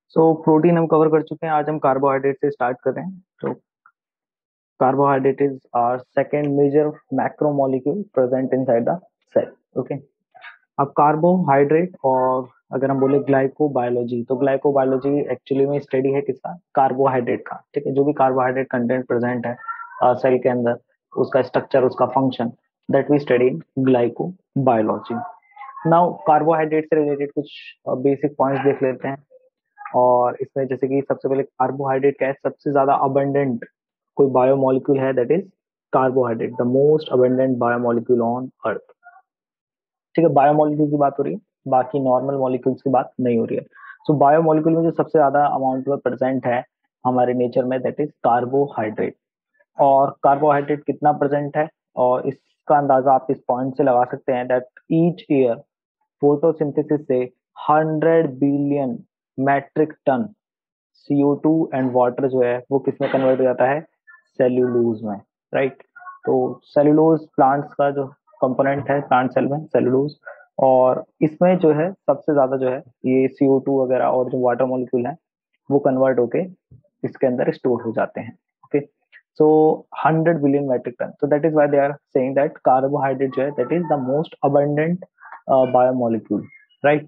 Protein हम cover कर चुके हैं, आज हम कार्बोहाइड्रेट से स्टार्ट कर रहे हैं। तो carbohydrate is our second major macromolecule present inside the cell. Okay, अब कार्बोहाइड्रेट और अगर हम बोले ग्लाइकोबायोलॉजी, तो ग्लाइकोबायोलॉजी एक्चुअली में स्टडी है किसका? कार्बोहाइड्रेट का। ठीक है, जो भी कार्बोहाइड्रेट कंटेंट प्रेजेंट है सेल के अंदर, उसका स्ट्रक्चर, उसका function, that we study in glycobiology. Now carbohydrate से रिलेटेड कुछ बेसिक पॉइंट्स देख लेते हैं। और इसमें जैसे कि सबसे पहले कार्बोहाइड्रेट क्या है, सबसे ज्यादा अबंडेंट कोई बायोमोलिक्यूल है, that is carbohydrate, the most abundant biomolecule on earth. ठीक है, बायोमोलिक्यूल की बात हो रही है, बाकी नॉर्मल मॉलिक्यूल्स की बात नहीं हो रही है। सो बायोमोलिक्यूल में जो सबसे ज्यादा अमाउंट में प्रेजेंट है हमारे नेचर में, दैट इज कार्बोहाइड्रेट। और कार्बोहाइड्रेट कितना प्रेजेंट है, और इसका अंदाजा आप इस पॉइंट से लगा सकते हैं दैट ईच ईयर फोटोसिंथेसिस से 100 billion metric ton CO2 and water जो है वो किसमें कन्वर्ट हो जाता है? सेल्यूलोज में, राइट। तो सेल्यूलोज प्लांट्स का जो कंपोनेंट है प्लांट सेल में, सेल्यूलोज। और इसमें जो है सबसे ज्यादा जो है ये CO2 वगैरह और जो वाटर मॉलिक्यूल है वो कन्वर्ट होके इसके अंदर स्टोर हो जाते हैं। Okay, so 100 billion metric ton, so that is why they are saying that carbohydrate जो है that is the most abundant biomolecule, right?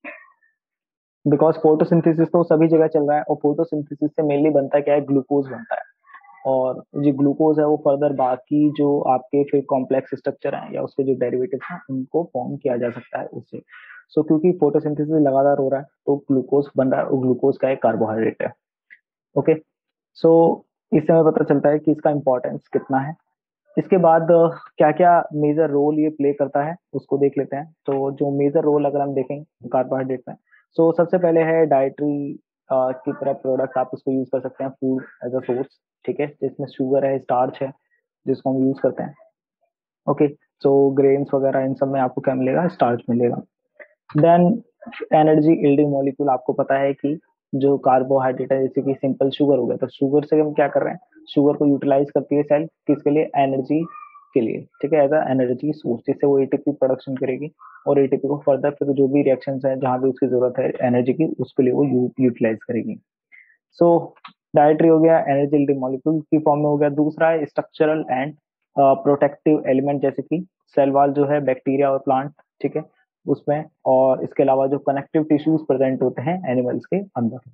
Because photosynthesis तो सभी जगह चल रहा है, और फोटोसिंथेसिस से मेनली बनता क्या है? ग्लूकोज बनता है। और जो ग्लूकोज है वो फर्दर बाकी जो आपके फिर कॉम्प्लेक्स स्ट्रक्चर हैं या उसके जो डेरिवेटिव हैं उनको फॉर्म किया जा सकता है उससे। क्योंकि फोटोसिंथेसिस लगातार हो रहा है तो ग्लूकोज बन रहा है, और ग्लूकोज का एक कार्बोहाइड्रेट है। ओके, सो इससे हमें पता चलता है कि इसका इंपॉर्टेंस कितना है। इसके बाद क्या क्या मेजर रोल ये प्ले करता है उसको देख लेते हैं। तो जो मेजर रोल अगर हम देखें कार्बोहाइड्रेट में, सो सबसे पहले है डाइटरी की तरह प्रोडक्ट, आप इसको यूज कर सकते हैं फूड एज अ सोर्स। ठीक है, जिसमें शुगर है, स्टार्च है, जिसको हम यूज करते हैं। ओके, सो ग्रेन्स वगैरह इन सब में आपको क्या मिलेगा? स्टार्च मिलेगा। देन एनर्जी यील्डिंग मॉलिक्यूल, आपको पता है कि जो कार्बोहाइड्रेट है जैसे कि सिंपल शुगर हो गया, तो शुगर से हम क्या कर रहे हैं? शुगर को यूटिलाइज करती है सेल किसके लिए? एनर्जी के लिए। ठीक है, एज अ एनर्जी सोर्स, जिससे वो एटीपी प्रोडक्शन करेगी, और एटीपी को फर्दर फिर जो भी रिएक्शंस है जहां भी उसकी जरूरत है एनर्जी की, उसके लिए वो यूटिलाइज करेगी। सो डायट्री हो गया, एनर्जी यील्डिंग मॉलिक्यूल की फॉर्म में हो गया। दूसरा है स्ट्रक्चरल एंड प्रोटेक्टिव एलिमेंट, जैसे कि सेल वॉल जो है बैक्टीरिया और प्लांट, ठीक है, उसमें। और इसके अलावा जो कनेक्टिव टिश्यूज प्रेजेंट होते हैं एनिमल्स के अंदर,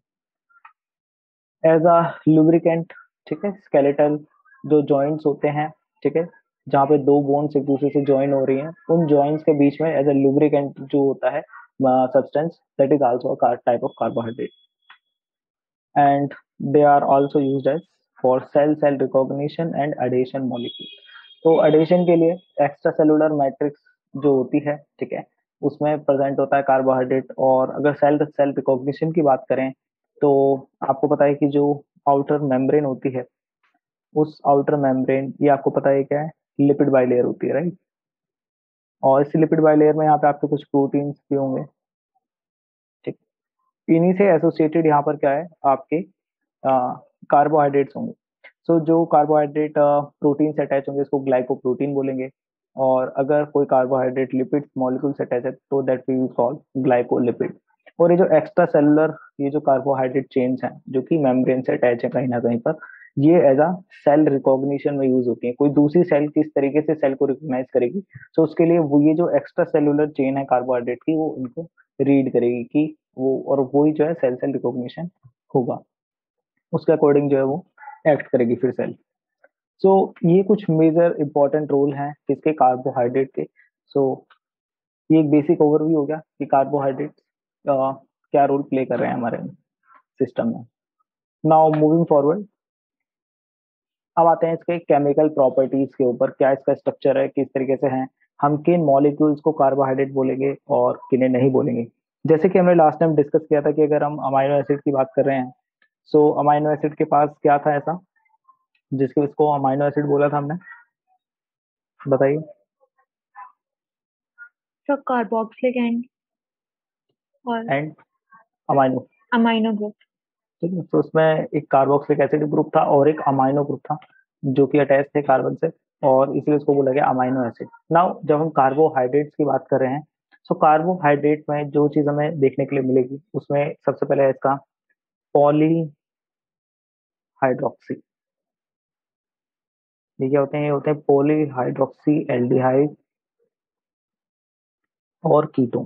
एज अ लुब्रिकेंट। ठीक है, स्केलेटल जो जॉइंट्स होते हैं, ठीक है, जहाँ पे दो बोन्स एक दूसरे से ज्वाइन हो रही हैं, उन जॉइंट्स के बीच में एज अ लुब्रिकेंट जो होता है substance, that is also a type of carbohydrate. And they are also used as for cell cell recognition and adhesion molecule. तो एडेशन के लिए एक्स्ट्रा सेलुलर मैट्रिक्स जो होती है, ठीक है, उसमें प्रेजेंट होता है कार्बोहाइड्रेट। और अगर सेल सेल रिकॉग्निशन की बात करें, तो आपको पता है कि जो आउटर मेम्ब्रेन होती है, उस आउटर मेम्ब्रेन, ये आपको पता है क्या है? लिपिड बाइलेयर होती है, राइट। और इस लिपिड बाइलेयर में यहाँ पे आपके कुछ प्रोटीन्स भी होंगे, ठीक। इन्हीं से एसोसिएटेड यहाँ पर क्या है? आपके कार्बोहाइड्रेट्स होंगे। जो कार्बोहाइड्रेट प्रोटीन से अटैच होंगे इसको ग्लाइकोप्रोटीन बोलेंगे। और अगर कोई कार्बोहाइड्रेट लिपिड मॉलिक्यूल से अटैच है तो दैट वी कॉल ग्लाइकोलिपिड। और ये जो एक्स्ट्रा सेलुलर, ये जो कार्बोहाइड्रेट चेन्स हैं जो कि मेम्ब्रेन से अटैच है कहीं ना कहीं पर, ये एज अ सेल रिकॉग्निशन में यूज होती है। कोई दूसरी सेल किस तरीके से सेल को रिकॉग्नाइज करेगी, तो उसके लिए वो ये जो एक्स्ट्रा सेलुलर चेन है कार्बोहाइड्रेट की, वो उनको रीड करेगी कि वो, और वही जो है सेल सेल रिकॉग्निशन होगा, उसके अकॉर्डिंग जो है वो एक्ट करेगी फिर सेल। सो ये कुछ मेजर इंपॉर्टेंट रोल हैं किसके? कार्बोहाइड्रेट के। सो ये एक बेसिक ओवरव्यू हो गया कि कार्बोहाइड्रेट क्या रोल प्ले कर रहे हैं हमारे सिस्टम में। नाउ मूविंग फॉरवर्ड, अब आते हैं इसके केमिकल प्रॉपर्टीज के ऊपर, क्या इसका स्ट्रक्चर है, किस तरीके से है, हम किन मॉलिक्यूल्स को कार्बोहाइड्रेट बोलेंगे और किन्हें नहीं बोलेंगे। जैसे कि हमने लास्ट टाइम डिस्कस किया था कि अगर हम अमाइनो एसिड की बात कर रहे हैं, सो अमाइनो एसिड के पास क्या था ऐसा जिसके इसको अमाइनो एसिड बोला था हमने? बताइए। सर कार्बोक्सिलिक एंड और एंड अमाइनो, अमाइनो ग्रुप। ठीक है। तो उसमें एक कार्बोक्सिलिक एसिड ग्रुप था और एक अमाइनो ग्रुप था जो कि अटैच थे कार्बन से, और इसलिए उसको बोला गया अमाइनो एसिड। नाउ जब हम कार्बोहाइड्रेट्स की बात कर रहे हैं, कार्बोहाइड्रेट में जो चीज हमें देखने के लिए मिलेगी उसमें सबसे पहले है इसका पॉली हाइड्रोक्सी। ये क्या होते हैं? ये होते हैं पॉली हाइड्रोक्सी एल्डिहाइड और कीटोन।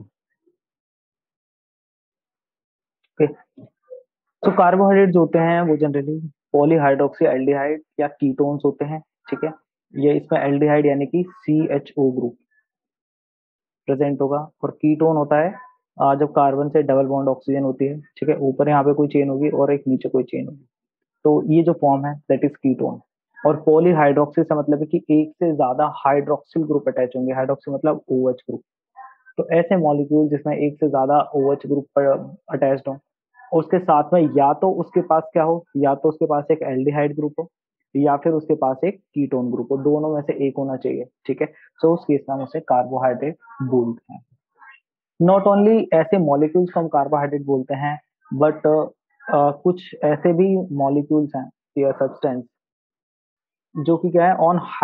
ओके, तो कार्बोहाइड्रेट जो होते हैं वो जनरली पॉली हाइड्रोक्सी एल्डिहाइड या कीटोन्स होते हैं। ठीक है, ये इसमें एल्डिहाइड यानी कि CHO ग्रुप प्रेजेंट होगा, और कीटोन होता है जब कार्बन से डबल बॉन्ड ऑक्सीजन होती है। ठीक है, ऊपर यहाँ पे कोई चेन होगी और एक नीचे कोई चेन होगी, तो ये जो फॉर्म है दैट इज कीटोन। और पॉली हाइड्रोक्सी से मतलब है कि एक से ज्यादा हाइड्रोक्सिल ग्रुप अटैच होंगे। हाइड्रोक्सी मतलब OH ग्रुप। तो ऐसे मॉलिक्यूल जिसमें एक से ज्यादा OH ग्रुप पर अटैच्ड हो, उसके साथ में या तो उसके पास क्या हो, या तो उसके पास एक एल्डिहाइड ग्रुप हो या फिर उसके पास एक कीटोन ग्रुप हो, दोनों में से एक होना चाहिए। ठीक है, तो उस केस में हम उसे कार्बोहाइड्रेट बोलते हैं। नॉट ओनली ऐसे मॉलिक्यूल्स को हम कार्बोहाइड्रेट बोलते हैं, बट कुछ ऐसे भी मॉलिक्यूल्स हैं या सब्सटेंस जो कि क्या है,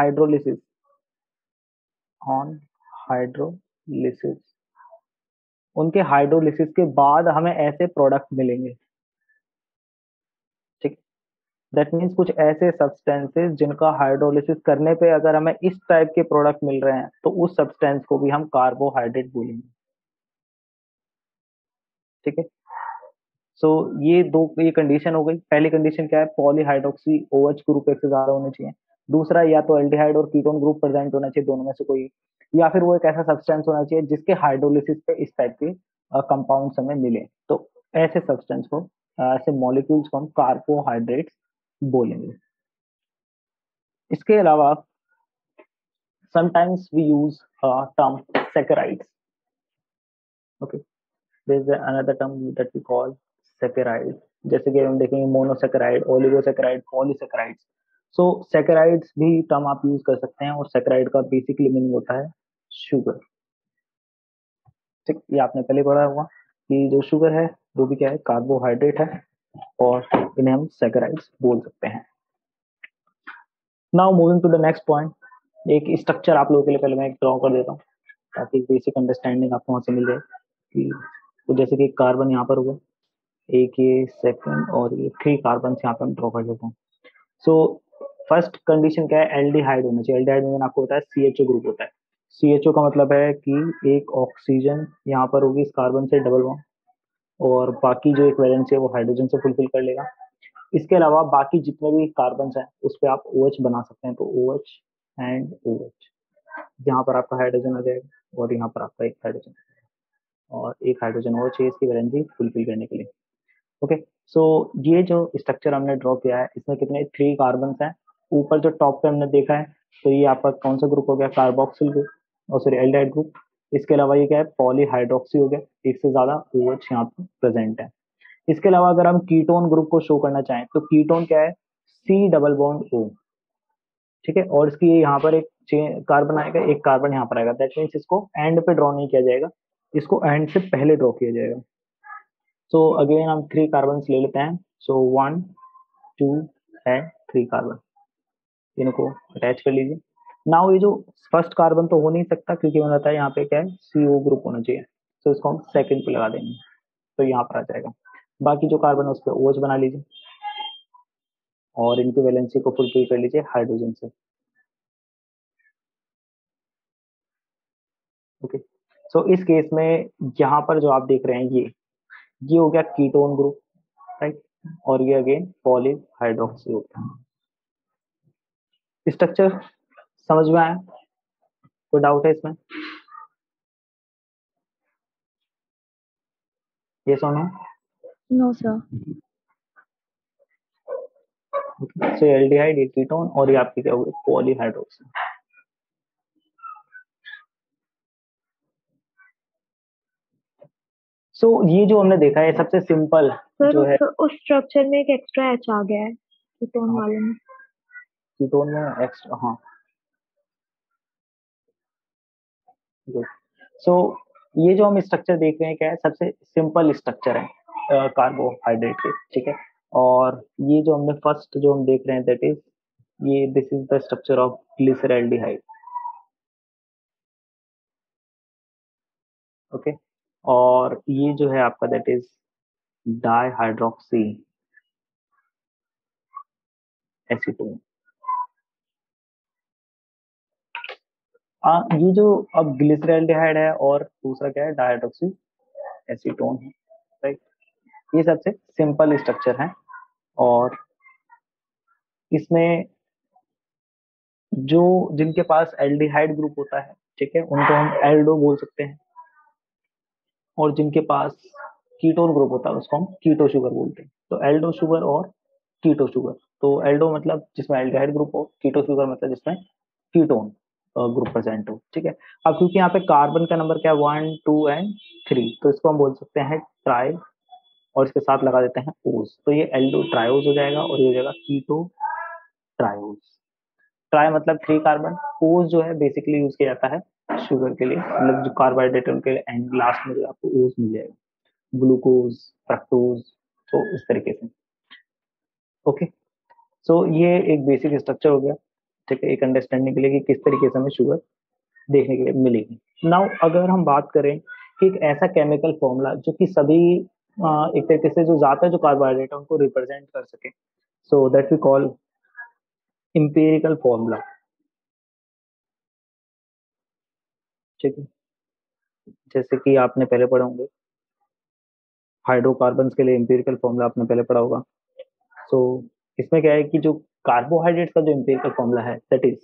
ऑन हाइड्रोलिसिस, उनके हाइड्रोलिसिस के बाद हमें ऐसे प्रोडक्ट मिलेंगे। ठीक, दैट मीन्स कुछ ऐसे सब्सटेंसेस जिनका हाइड्रोलिसिस करने पे अगर हमें इस टाइप के प्रोडक्ट मिल रहे हैं तो उस सब्सटेंस को भी हम कार्बोहाइड्रेट बोलेंगे। ठीक है, सो ये कंडीशन हो गई। पहली कंडीशन क्या है? पॉलीहाइड्रोक्सी OH ग्रुप एक से ज्यादा होने चाहिए। दूसरा, या तो एल्डिहाइड और कीटोन ग्रुप प्रेजेंट होना चाहिए, दोनों में से कोई, या फिर वो एक ऐसा सब्सटेंस होना चाहिए जिसके हाइड्रोलिसिस पे इस टाइप के कंपाउंड हमें मिले। तो ऐसे सब्सटेंस को, ऐसे मॉलिक्यूल्स को हम कार्बोहाइड्रेट्स बोलेंगे। इसके अलावा sometimes we use term saccharides. Okay, there is another term that we call saccharide. जैसे कि हम देखेंगे monosaccharide, oligosaccharide, polysaccharides. So saccharides भी टर्म आप यूज कर सकते हैं, और सैकराइड का बेसिकली मीनिंग होता है शुगर। ठीक, ये आपने पहले पढ़ा होगा कि जो शुगर है वो भी क्या है? कार्बोहाइड्रेट है, और इन्हें हम सैकराइड्स बोल सकते हैं। Now moving to the next point. एक स्ट्रक्चर आप लोगों के लिए पहले मैं ड्रॉ कर देता हूँ ताकि बेसिक अंडरस्टैंडिंग आपको वहां से मिल जाए कि, तो जैसे कि कार्बन यहाँ पर होगा, एक ये सेकंड और ये 3 कार्बन यहाँ पे हम ड्रॉ कर देता हूँ। सो फर्स्ट कंडीशन क्या है? एल्डिहाइड होना चाहिए। एल्डिहाइड में आपको होता है CHO ग्रुप होता है। CHO का मतलब है कि एक ऑक्सीजन यहाँ पर होगी इस कार्बन से डबल बॉन्ड, और बाकी जो एक वैलेंस है वो हाइड्रोजन से फुलफिल कर लेगा। इसके अलावा बाकी जितने भी कार्बन हैं उस पर आप OH बना सकते हैं, तो OH एंड OH, यहाँ पर आपका हाइड्रोजन आ जाएगा और यहाँ पर आपका एक हाइड्रोजन, और एक हाइड्रोजन और चाहिए इसकी वैलेंसी फुलफिल करने के लिए। ओके, सो ये जो स्ट्रक्चर हमने ड्रॉ किया है इसमें कितने 3 कार्बन हैं। ऊपर जो टॉप पे हमने देखा है, तो ये आपका कौन सा ग्रुप हो गया? कार्बोक्सिल ग्रुप, और सॉरी एल्डिहाइड ग्रुप। इसके अलावा ये क्या है? पॉलीहाइड्रोक्सी हो गया, एक से ज्यादा OH यहाँ पे प्रेजेंट है। इसके अलावा अगर हम कीटोन ग्रुप को शो करना चाहें तो कीटोन क्या है? C double bond O। ठीक है, और इसकी यहाँ पर एक कार्बन आएगा, एक कार्बन यहाँ पर आएगा। दैट मीन्स इसको एंड पे ड्रॉ नहीं किया जाएगा, इसको एंड से पहले ड्रॉ किया जाएगा। सो अगेन हम 3 कार्बन ले लेते हैं। सो 1 2 एंड 3 कार्बन, इनको अटैच कर लीजिए। नाउ ये जो फर्स्ट कार्बन तो हो नहीं सकता क्योंकि मैंने बताया यहाँ पे क्या है? CO ग्रुप होना चाहिए, तो इसको हम सेकंड पे लगा देंगे, तो यहाँ पर आ जाएगा। बाकी जो कार्बन है उस पर OH बना लीजिए, और इनकी वैलेंसी को फुलफिल कर लीजिए हाइड्रोजन से। ओके, सो इस केस में यहाँ पर जो आप देख रहे हैं ये हो गया कीटोन ग्रुप, राइट, और ये अगेन पॉली हाइड्रोक्सी होता है। स्ट्रक्चर समझ में आया? कोई डाउट है इसमें? ये सुनो। No sir. सो एल्डिहाइड, ये कीटोन, और ये आपकी क्या होगी? Poly hydroxy. सो ये जो हमने देखा है सबसे सिंपल सर जो है। उस स्ट्रक्चर में एक एक्स्ट्रा एच आ गया है कीटोन हाँ, वाले में। कीटोन में एक्स्ट्रा, हाँ, गुड। सो ये जो हम स्ट्रक्चर देख रहे हैं क्या है? सबसे सिंपल स्ट्रक्चर है कार्बोहाइड्रेट के। ठीक है, और ये जो हमने फर्स्ट जो हम देख रहे हैं दैट इज, ये this is the structure of glyceraldehyde. Okay, और ये जो है आपका दैट इज डाईहाइड्रोक्सी एसीटोन। ये जो अब ग्लिसरॉल्डिहाइड है और दूसरा क्या है, डायहाइड्रोक्सी एसीटोन है, राइट। ये सबसे सिंपल स्ट्रक्चर है और इसमें जो जिनके पास एल्डिहाइड ग्रुप होता है, ठीक है, उनको हम एल्डो बोल सकते हैं, और जिनके पास कीटोन ग्रुप होता है उसको हम कीटो शुगर बोलते हैं। तो एल्डो शुगर और कीटो शुगर, तो एल्डो मतलब जिसमें एल्डिहाइड ग्रुप हो, कीटो शुगर मतलब जिसमें कीटोन ग्रुप प्रेजेंट हो, ठीक है। अब क्योंकि यहाँ पे कार्बन का नंबर क्या है, 1 2 एंड 3, तो इसको हम बोल सकते हैं ट्राई, और इसके साथ लगा देते हैं ओज, तो ये एल्डो ट्रायोज हो जाएगा और ये हो जाएगा कीटो ट्रायोज। ट्राई मतलब 3 कार्बन, ओज जो है बेसिकली यूज किया जाता है शुगर के लिए, मतलब जो कार्बोहाइड्रेट है उनके लिए, एंड लास्ट में जो आपको ओज मिल जाएगा, ग्लूकोज, फ्रक्टोज, तो इस तरीके से। ओके, सो ये एक बेसिक स्ट्रक्चर हो गया, ठीक है, एक अंडरस्टैंडिंग के लिए कि किस तरीके से हमें शुगर देखने के लिए मिलेगी। नाउ अगर हम बात करें कि एक ऐसा केमिकल फॉर्मूला जो कि सभी एक तरीके से जो ज्यादा जो कार्बोहाइड्रेट है उनको रिप्रेजेंट कर सके, so that we call empirical formula, ठीक है। जैसे कि आपने पहले पढ़े होंगे हाइड्रोकार्बन्स के लिए इंपेरिकल फॉर्मूला आपने पहले पढ़ा होगा। सो इसमें क्या है कि जो कार्बोहाइड्रेट का जो इंपेरिकल फॉर्मूला है दैट इज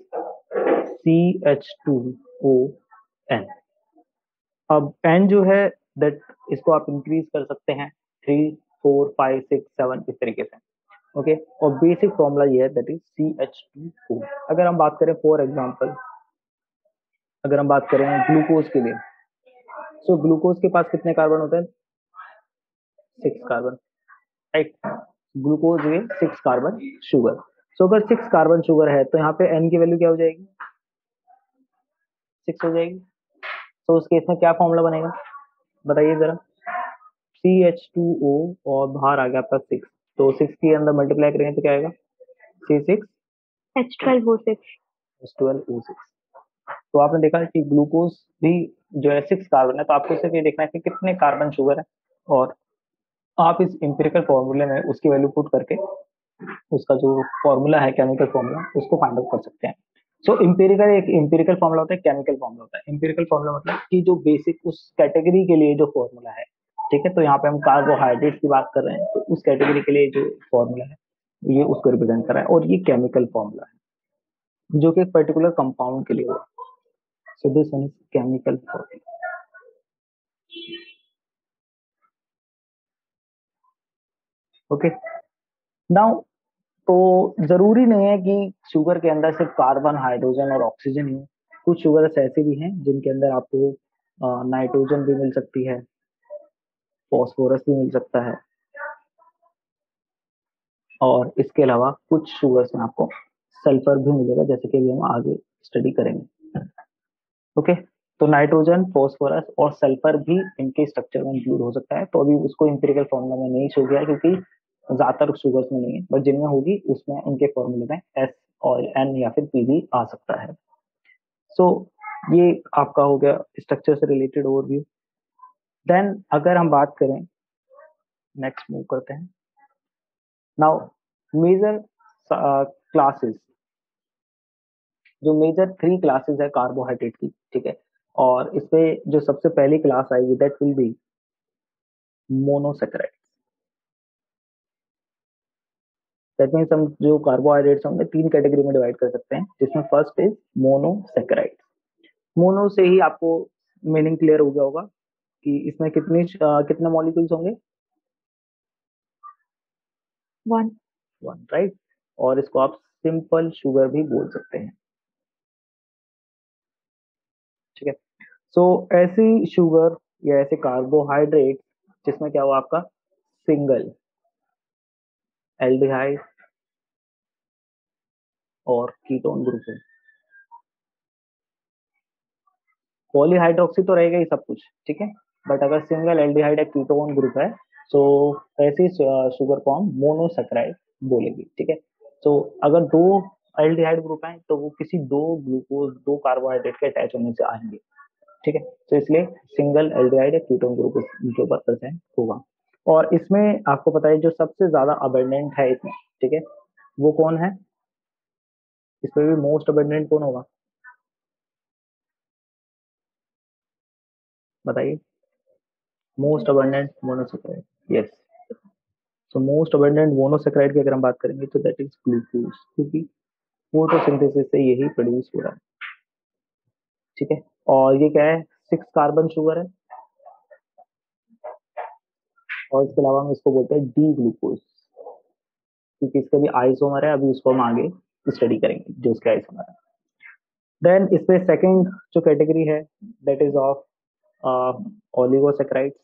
CH2ON। अब N जो है दैट, इसको आप इंक्रीज कर सकते हैं 3 4 5 6 7 इस तरीके से, ओके। और बेसिक फॉर्मूला ये है दैट इज CH2O। अगर हम बात करें फॉर एग्जांपल, अगर हम बात करें ग्लूकोज के लिए, सो ग्लूकोज के पास कितने कार्बन होते हैं, 6 कार्बन, राइट। ग्लूकोज ये 6 कार्बन शुगर, सो अगर 6 कार्बन शुगर है तो यहाँ पे N की वैल्यू क्या हो जाएगी, 6 हो जाएगी। तो उस केस में क्या फॉर्मूला बनेगा, बताइए जरा। CH2O और बाहर आ गया आपका 6, तो 6 के अंदर मल्टीप्लाई करेंगे तो क्या आएगा, C6 H12O6। H12O6। तो आपने देखा कि ग्लूकोज भी जो है 6 कार्बन है, तो आपको सिर्फ ये देखना है कि कितने कार्बन शुगर है, और आप इस इंपेरिकल फॉर्मूले में उसकी वैल्यू पुट करके उसका जो फॉर्मूला है केमिकल फॉर्मूला उसको फाइंड आउट कर सकते हैं। सो इंपेरिकल एक इंपेरिकल फॉर्मूला होता है, केमिकल फॉर्मूला होता है। इंपेरिकल फॉर्मूला मतलब कि जो बेसिक उस कैटेगरी के लिए जो फॉर्मूला है, ठीक है। तो यहाँ पे हम कार्बोहाइड्रेट की बात कर रहे हैं, तो उस कैटेगरी के लिए जो फॉर्मूला है ये उसको रिप्रेजेंट कर रहा है, और ये केमिकल फॉर्मूला है जो कि एक पर्टिकुलर कंपाउंड के लिए हुआ। So this one is chemical formula. Okay, now तो जरूरी नहीं है कि शुगर के अंदर सिर्फ कार्बन, हाइड्रोजन और ऑक्सीजन ही हो। कुछ शुगर्स ऐसे भी हैं जिनके अंदर आपको नाइट्रोजन भी मिल सकती है, फॉस्फोरस भी मिल सकता है, और इसके अलावा कुछ शुगर्स में आपको सल्फर भी मिलेगा, जैसे कि अभी हम आगे स्टडी करेंगे। ओके, तो नाइट्रोजन, फॉस्फोरस और सल्फर भी इनके स्ट्रक्चर में इंक्लूड हो सकता है। तो अभी उसको इंपेरिकल फॉर्मूला में नहीं शो किया है क्योंकि ज्यादातर शुगर्स में नहीं है, बट जिनमें होगी उसमें इनके फॉर्मूले में एस और एन या फिर पी भी आ सकता है। सो ये आपका हो गया स्ट्रक्चर से रिलेटेड ओवरव्यू। देन अगर हम बात करें, नेक्स्ट मूव करते हैं। नाउ मेजर क्लासेस, जो मेजर 3 क्लासेस है कार्बोहाइड्रेट की, ठीक है, और इसमें जो सबसे पहली क्लास आएगी that will be monosaccharide. That means हम जो कार्बोहाइड्रेट्स होंगे 3 कैटेगरी में डिवाइड कर सकते हैं, जिसमें फर्स्ट इज मोनोसेकेराइड। मोनो से ही आपको मीनिंग क्लियर हो गया होगा कि इसमें कितने मॉलिक्यूल्स होंगे, 1। 1, राइट। और इसको आप सिंपल शुगर भी बोल सकते हैं, ठीक है। सो ऐसी शुगर या ऐसे कार्बोहाइड्रेट जिसमें क्या हुआ आपका सिंगल एल्डिहाइड और कीटोन ग्रुप है। पॉलीहाइड्रोक्सी तो रहेगा ही सब कुछ, ठीक है, बट अगर सिंगल एल्डिहाइड या कीटोन ग्रुप है तो ऐसी शुगर को हम मोनोसेकेराइड बोलेंगे, ठीक है। तो अगर 2 एल्डिहाइड ग्रुप हैं तो वो किसी 2 ग्लूकोज, 2 कार्बोहाइड्रेट के अटैच होने से आएंगे, ठीक है। तो इसलिए सिंगल एल्डिहाइड या कीटोन ग्रुप इसके ऊपर प्रेजेंट होगा। और इसमें आपको पता है जो सबसे ज्यादा अबंडेंट है इसमें, ठीक है, वो कौन है, इसमें भी मोस्ट अबंडेंट कौन होगा, बताइए। Most abundant monosaccharide, yes. So most abundant monosaccharide की अगर हम बात करेंगे तो दैट इज ग्लूकोज, क्योंकि फोटोसिंथेसिस से यही प्रोड्यूस हो रहा है, ठीक है। और ये क्या है, 6 कार्बन शुगर है, और इसके अलावा हम इसको बोलते हैं डी ग्लूकोज, क्योंकि इसका भी आइसोमर है, अभी उसको हम आगे स्टडी करेंगे जो उसके आइसोमर है। देन इसमें सेकंड जो कैटेगरी है दैट इज ऑफ ओलिगोसेक्राइड्स।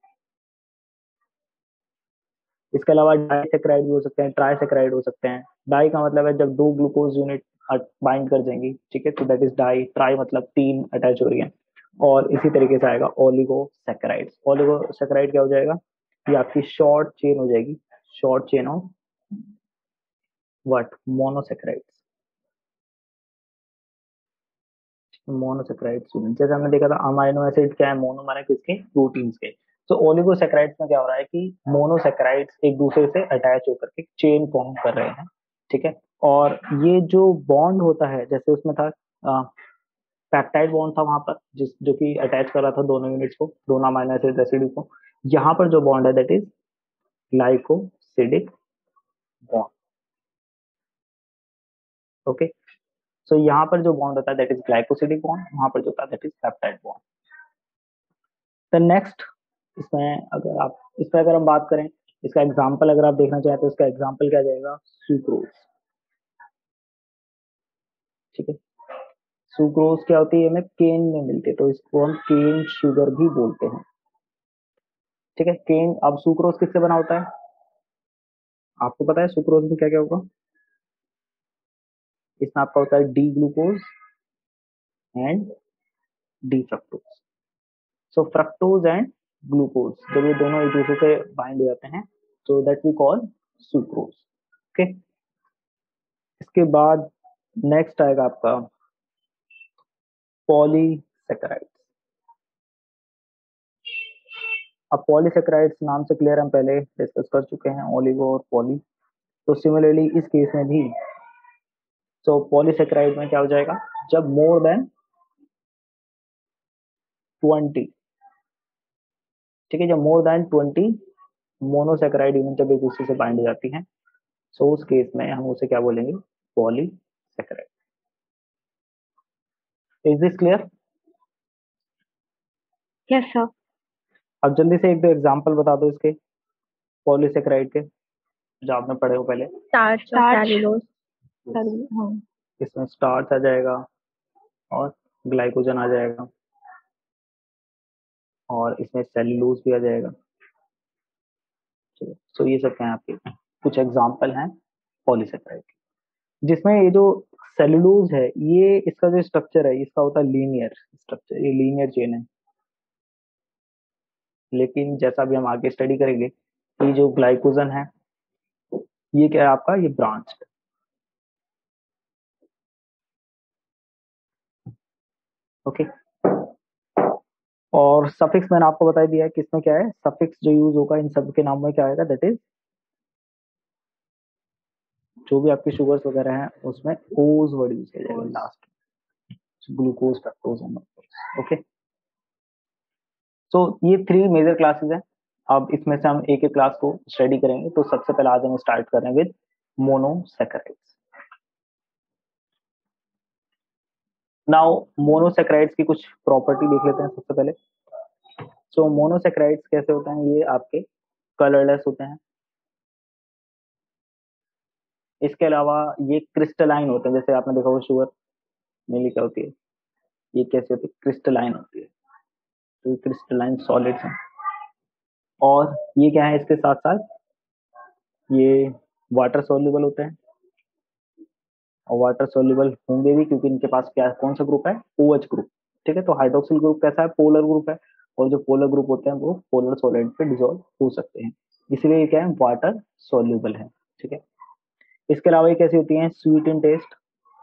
इसके अलावा डाइसेक्राइड भी हो सकते हैं, ट्राइसेक्राइड हो सकते हैं। डाई का मतलब है जब 2 ग्लूकोज यूनिट बाइंड कर जाएंगी, ठीक है, तो दैट इज डाई। ट्राई मतलब 3 अटैच हो रही है। और इसी तरीके से आएगा ओलिगोसेक्राइड्स। ओलिगोसेक्राइड क्या हो जाएगा, ये आपकी शॉर्ट चेन हो जाएगी, short chain of what, monosaccharides. Monosaccharides जैसे हमने देखा था अमाइनो एसिड क्या है, मोनो माने किसके, प्रोटीन्स के। तो ओलिगोसेक्राइड्स में क्या हो रहा है कि मोनोसेक्राइड्स एक दूसरे से अटैच होकर के चेन फॉर्म कर रहे हैं, ठीक है। और ये जो बॉन्ड होता है, जैसे उसमें था पेप्टाइड बॉन्ड था वहां पर, जिस जो कि अटैच कर रहा था दोनों यूनिट्स को, दोनों अमाइनो एसिड रेसिड्यू को। यहाँ पर जो बॉन्ड है that is glycosidic bond, okay. So यहाँ पर जो बॉन्ड होता है दैट इज ग्लाइकोसिडिक बॉन्ड, वहां पर जो होता है that is peptide bond. The next, इसमें अगर आप इस पर अगर हम बात करें, इसका एग्जाम्पल अगर आप देखना चाहें तो इसका एग्जाम्पल क्या जाएगा, सुक्रोज, ठीक है। सुक्रोज क्या होती है, हमें केन में मिलती है, तो इसको हम केन शुगर भी बोलते हैं, ठीक है। केन, अब सुक्रोज किससे बना होता है, आपको पता है सुक्रोज में क्या क्या होगा, इसमें आपका होता है D glucose and D fructose. So fructose and glucose जब ये दोनों एक दूसरे से बाइंड हो जाते हैं तो that we call sucrose, okay. इसके बाद नेक्स्ट आएगा आपका पॉलीसेक्राइड्स। अब पॉलीसेक्राइड्स नाम से क्लियर, हम पहले डिस्कस कर चुके हैं ओलिगो और पॉली। तो सिमिलरली इस केस में भी, तो पॉलीसेक्राइड में क्या हो जाएगा, जब मोर देन 20, ठीक है, जब मोर देन 20 मोनोसेक्राइड यूनिट जब एक दूसरे से बाइंड हो जाती हैं, सो उस केस में हम उसे क्या बोलेंगे, polysaccharide. Is this clear? Yes sir. अब जल्दी से एक दो एग्जांपल बता दो इसके पॉलीसेक्राइड के जो आपने पढ़े हो पहले। स्टार्च और स्टार्च। सेलुलोज। हाँ। इसमें स्टार्च आ जाएगा और ग्लाइकोजन आ जाएगा और इसमें सेल्यूलोज भी आ जाएगा, ठीक है। सो ये सब क्या है, आपके कुछ एग्जांपल हैं पॉलीसेक्राइड के, जिसमें ये जो सेल्यूलोज है, ये इसका जो स्ट्रक्चर है इसका होता है लीनियर स्ट्रक्चर, ये लीनियर चेन है। लेकिन जैसा भी हम आगे स्टडी करेंगे, ये जो ग्लाइकोजन है ये क्या है आपका, ये ब्रांच, ओके। और सफिक्स मैंने आपको बता दिया है कि इसमें क्या है, सफिक्स जो यूज होगा इन सब के नाम में क्या आएगा, दैट इज जो भी आपकी शुगर्स वगैरह हैं उसमें ओज वर्ड यूज किया जाएगा last, glucose, fructose and okay. So ये 3 मेजर क्लासेस हैं। अब इसमें से हम एक एक क्लास को स्टडी करेंगे। तो सबसे पहले आज हम स्टार्ट कर रहे हैं विद मोनोसैकेराइड्स। नाउ मोनोसैकेराइड्स की कुछ प्रॉपर्टी देख लेते हैं सबसे पहले। सो मोनोसैकेराइड्स कैसे होते हैं, ये आपके कलरलेस होते हैं। इसके अलावा ये क्रिस्टलाइन होते हैं, जैसे आपने देखा होगा शुगर नीली क्या होती है, ये कैसे होती है, क्रिस्टलाइन होती है। तो ये क्रिस्टलाइन सॉलिड्स हैं। और ये क्या है, इसके साथ साथ ये वाटर सोल्यूबल होते हैं, और वाटर सोल्यूबल होंगे भी क्योंकि इनके पास क्या, कौन सा ग्रुप है, OH ग्रुप, ठीक है। तो हाइड्रोक्सिल ग्रुप कैसा है, पोलर ग्रुप है, और जो पोलर ग्रुप होते हैं वो पोलर सॉलिड पे डिसॉल्व हो सकते हैं, इसलिए ये क्या है, वाटर सोल्यूबल है, ठीक है। इसके अलावा ये कैसी होती हैं, स्वीट इन टेस्ट,